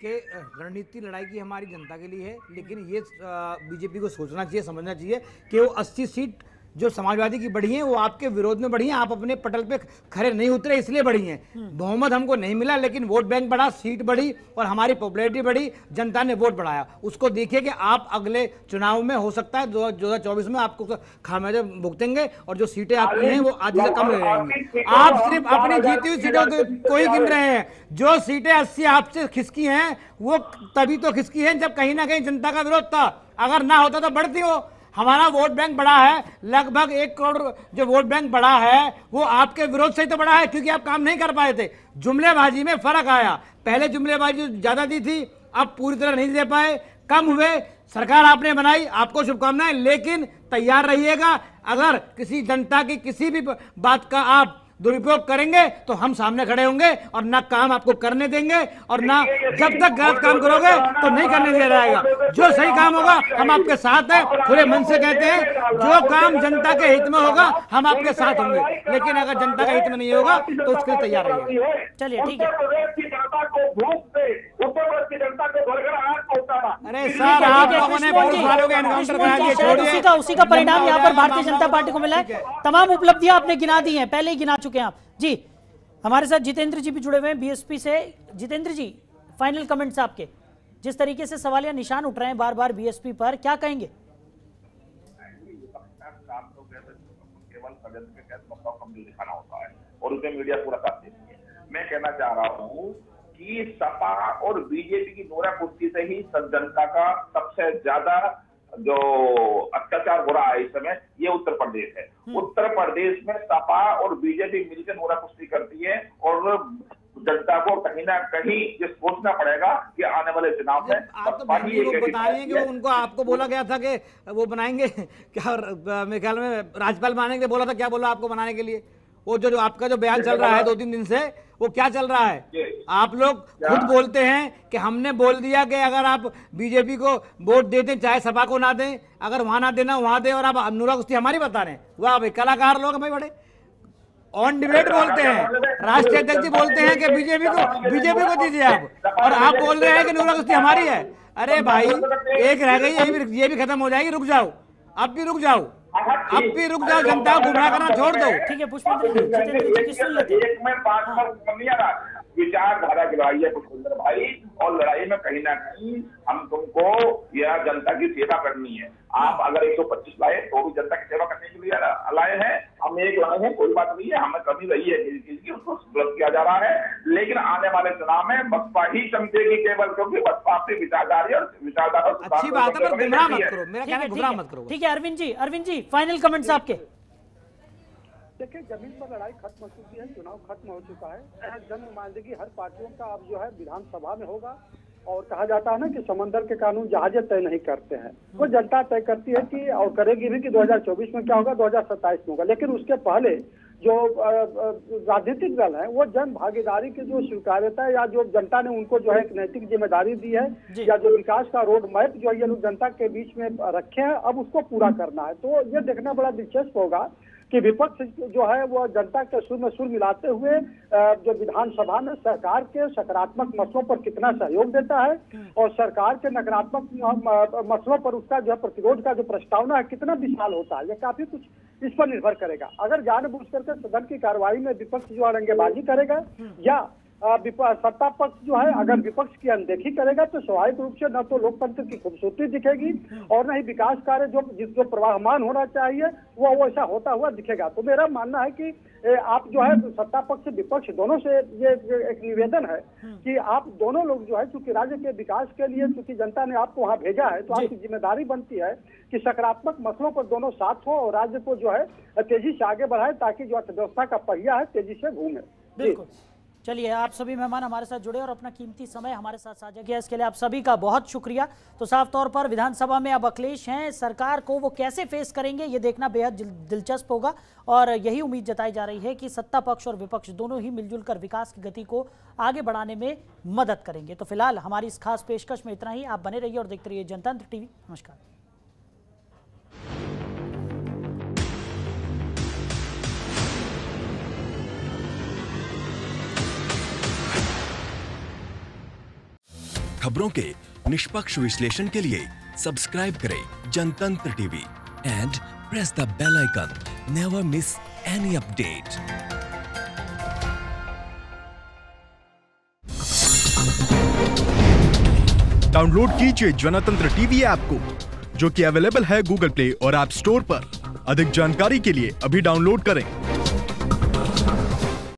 के रणनीति लड़ाई की हमारी जनता के लिए है, लेकिन ये बीजेपी को सोचना चाहिए, समझना चाहिए कि वो अस्सी सीट जो समाजवादी की बढ़ी हैं वो आपके विरोध में बढ़ी हैं, आप अपने पटल पे खड़े नहीं उतरे इसलिए बढ़ी हैं। बहुमत हमको नहीं मिला, लेकिन वोट बैंक बढ़ा, सीट बढ़ी और हमारी पॉपुलैरिटी बढ़ी, जनता ने वोट बढ़ाया। उसको देखिए कि आप अगले चुनाव में हो सकता है दो हजार चौबीस में आपको खामियाजा भुगतेंगे और जो सीटें आपकी हैं वो आधी से कम रहेंगी। आप सिर्फ अपनी जीती हुई सीटों को ही गिन रहे हैं। जो सीटें अस्सी आपसे खिसकी हैं वो तभी तो खिसकी हैं जब कहीं ना कहीं जनता का विरोध था, अगर ना होता तो बढ़ती हो। हमारा वोट बैंक बढ़ा है, लगभग एक करोड़ जो वोट बैंक बढ़ा है वो आपके विरोध से ही तो बढ़ा है, क्योंकि आप काम नहीं कर पाए थे। जुमलेबाजी में फर्क आया, पहले जुमलेबाजी ज्यादा दी थी, अब पूरी तरह नहीं दे पाए, कम हुए। सरकार आपने बनाई, आपको शुभकामनाएं, लेकिन तैयार रहिएगा, अगर किसी जनता की किसी भी बात का आप दुरुपयोग करेंगे तो हम सामने खड़े होंगे और ना काम आपको करने देंगे और ना जब तक गलत काम करोगे तो नहीं करने दिया जाएगा। जो सही काम होगा हम आपके साथ हैं, खुले मन से कहते हैं, जो काम जनता के हित में होगा हम आपके साथ होंगे, लेकिन अगर जनता के हित में नहीं होगा तो उसके लिए तैयार रहिए। चलिए ठीक है। अरे सर, आप लोगों ने पुलिस वालों के एनकाउंटर करा दिए, छोड़िए। उसी का उसी का परिणाम यहाँ पर भारतीय जनता पार्टी को मिला है। तमाम उपलब्धियां आपने गिना दी हैं, पहले ही गिना चुके हैं आप जी। हमारे साथ जितेंद्र जी भी जुड़े हुए हैं बीएसपी से। जितेंद्र जी, फाइनल कमेंट्स आपके, जिस तरीके से सवाल या निशान उठ रहे हैं बार बार बीएसपी पर, क्या कहेंगे? केवल षड्यंत्र के तहत कमजोर दिखाना होता है और उसे मीडिया पूरा साथ देती है। मैं कहना चाह रहा हूँ कि सपा और बीजेपी की नोरा कुश्ती से ही जनता का सबसे ज्यादा जो अत्याचार हो रहा है इस समय, ये उत्तर प्रदेश है। उत्तर प्रदेश में सपा और बीजेपी मिलकर नोरा कुश्ती करती है और जनता को कहीं ना कहीं ये सोचना पड़ेगा कि आने वाले चुनाव में आप तो बीजेपी को बता रही हैं कि वो उनको आपको बोला गया था कि वो बनाएंगे क्या, मेरे ख्याल में राज्यपाल बनाने के लिए बोला था, क्या बोला आपको बनाने के लिए? वो जो, जो आपका जो बयान चल रहा है दो तीन दिन से, वो क्या चल रहा है? आप लोग खुद बोलते हैं कि हमने बोल दिया कि अगर आप बीजेपी को वोट देते चाहे सपा को ना दें, अगर वहां ना देना वहां दे, और आप नूरा कुश्ती हमारी बता रहे हैं। वाह भाई, कलाकार लोग भाई बड़े ऑन डिबेट बोलते हैं। राष्ट्रीय अध्यक्ष जी बोलते हैं कि बीजेपी को बीजेपी को दीजिए आप, और आप बोल रहे हैं कि नूरा कुश्ती हमारी है। अरे भाई, एक रह गई, ये भी ये भी खत्म हो जाएगी, रुक जाओ, अब भी रुक जाओ, अब भी रुक जाओ, जनता को गुमराह करना छोड़ दो। ठीक है पुष्पेंद्र जी, जितेंद्र जी की सुन लेते हैं। एक में पांच बार नहीं आ रहा, विचारधारा की लड़ाई है पुष्पेंद्र भाई, और लड़ाई में कहीं ना कहीं हम तुमको यह जनता की सेवा करनी है। आप अगर एक सौ पच्चीस लाए तो भी जनता की सेवा करने के लिए लाए हैं, हम एक लाए हैं, कोई बात नहीं है, हमें कमी रही है किसी चीज की, उसको उपलब्ध किया जा रहा है। लेकिन आने वाले चुनाव में बसपा ही चमकेगी केवल, क्योंकि बसपा अपनी विचारधारा और विचारधारा अच्छी बात है, पर गुमराह मत करो, मेरा कहना है गुमराह मत करो। ठीक है अरविंद जी, अरविंद जी फाइनल कमेंट्स आपके। देखिए, जमीन पर लड़ाई खत्म हो चुकी है, चुनाव खत्म हो चुका है। जन नुमाइंदगी हर पार्टियों का अब जो है विधानसभा में होगा, और कहा जाता है ना कि समंदर के कानून जहाजें तय नहीं करते हैं, वो जनता तय करती है कि और करेगी भी कि दो हजार चौबीस में क्या होगा, दो हजार सत्ताईस में होगा। लेकिन उसके पहले जो राजनीतिक दल है वो जन भागीदारी की जो स्वीकार्यता है, या जो जनता ने उनको जो है एक नैतिक जिम्मेदारी दी है, या जो विकास का रोड मैप जो ये लोग जनता के बीच में रखे हैं, अब उसको पूरा करना है। तो ये देखना बड़ा दिलचस्प होगा कि विपक्ष जो है वो जनता के सुर में सुर मिलाते हुए जो विधानसभा में सरकार के सकारात्मक मसलों पर कितना सहयोग देता है, और सरकार के नकारात्मक मसलों पर उसका जो है प्रतिरोध का जो प्रस्तावना है कितना विशाल होता है। ये काफी कुछ इस पर निर्भर करेगा। अगर जानबूझ करके सदन की कार्रवाई में विपक्ष जो है रंगेबाजी करेगा, या सत्ता पक्ष जो है अगर विपक्ष की अनदेखी करेगा, तो स्वाभाविक रूप से न तो लोकतंत्र की खूबसूरती दिखेगी और न ही विकास कार्य जो जो प्रवाहमान होना चाहिए वो वैसा होता हुआ दिखेगा। तो मेरा मानना है कि आप जो है सत्ता पक्ष विपक्ष दोनों से ये एक निवेदन है कि आप दोनों लोग जो है, चूंकि राज्य के विकास के लिए चूंकि जनता ने आपको वहाँ भेजा है, तो आपकी जिम्मेदारी बनती है कि सकारात्मक मसलों पर दोनों साथ हो और राज्य को जो है तेजी से आगे बढ़ाए, ताकि जो अर्थव्यवस्था का पहिया है तेजी से घूमे। बिल्कुल। चलिए, आप सभी मेहमान हमारे साथ जुड़े और अपना कीमती समय हमारे साथ साझा किया, इसके लिए आप सभी का बहुत शुक्रिया। तो साफ तौर पर विधानसभा में अब अखिलेश हैं, सरकार को वो कैसे फेस करेंगे ये देखना बेहद दिलचस्प होगा, और यही उम्मीद जताई जा रही है कि सत्ता पक्ष और विपक्ष दोनों ही मिलजुल कर विकास की गति को आगे बढ़ाने में मदद करेंगे। तो फिलहाल हमारी इस खास पेशकश में इतना ही। आप बने रहिए और देखते रहिए जनतंत्र टीवी। नमस्कार। खबरों के निष्पक्ष विश्लेषण के लिए सब्सक्राइब करें Jantantra TV and press the bell icon. Never miss any update. Download कीजिए जनतंत्र टीवी ऐप को, जो कि अवेलेबल है गूगल प्ले और ऐप स्टोर पर। अधिक जानकारी के लिए अभी डाउनलोड करें।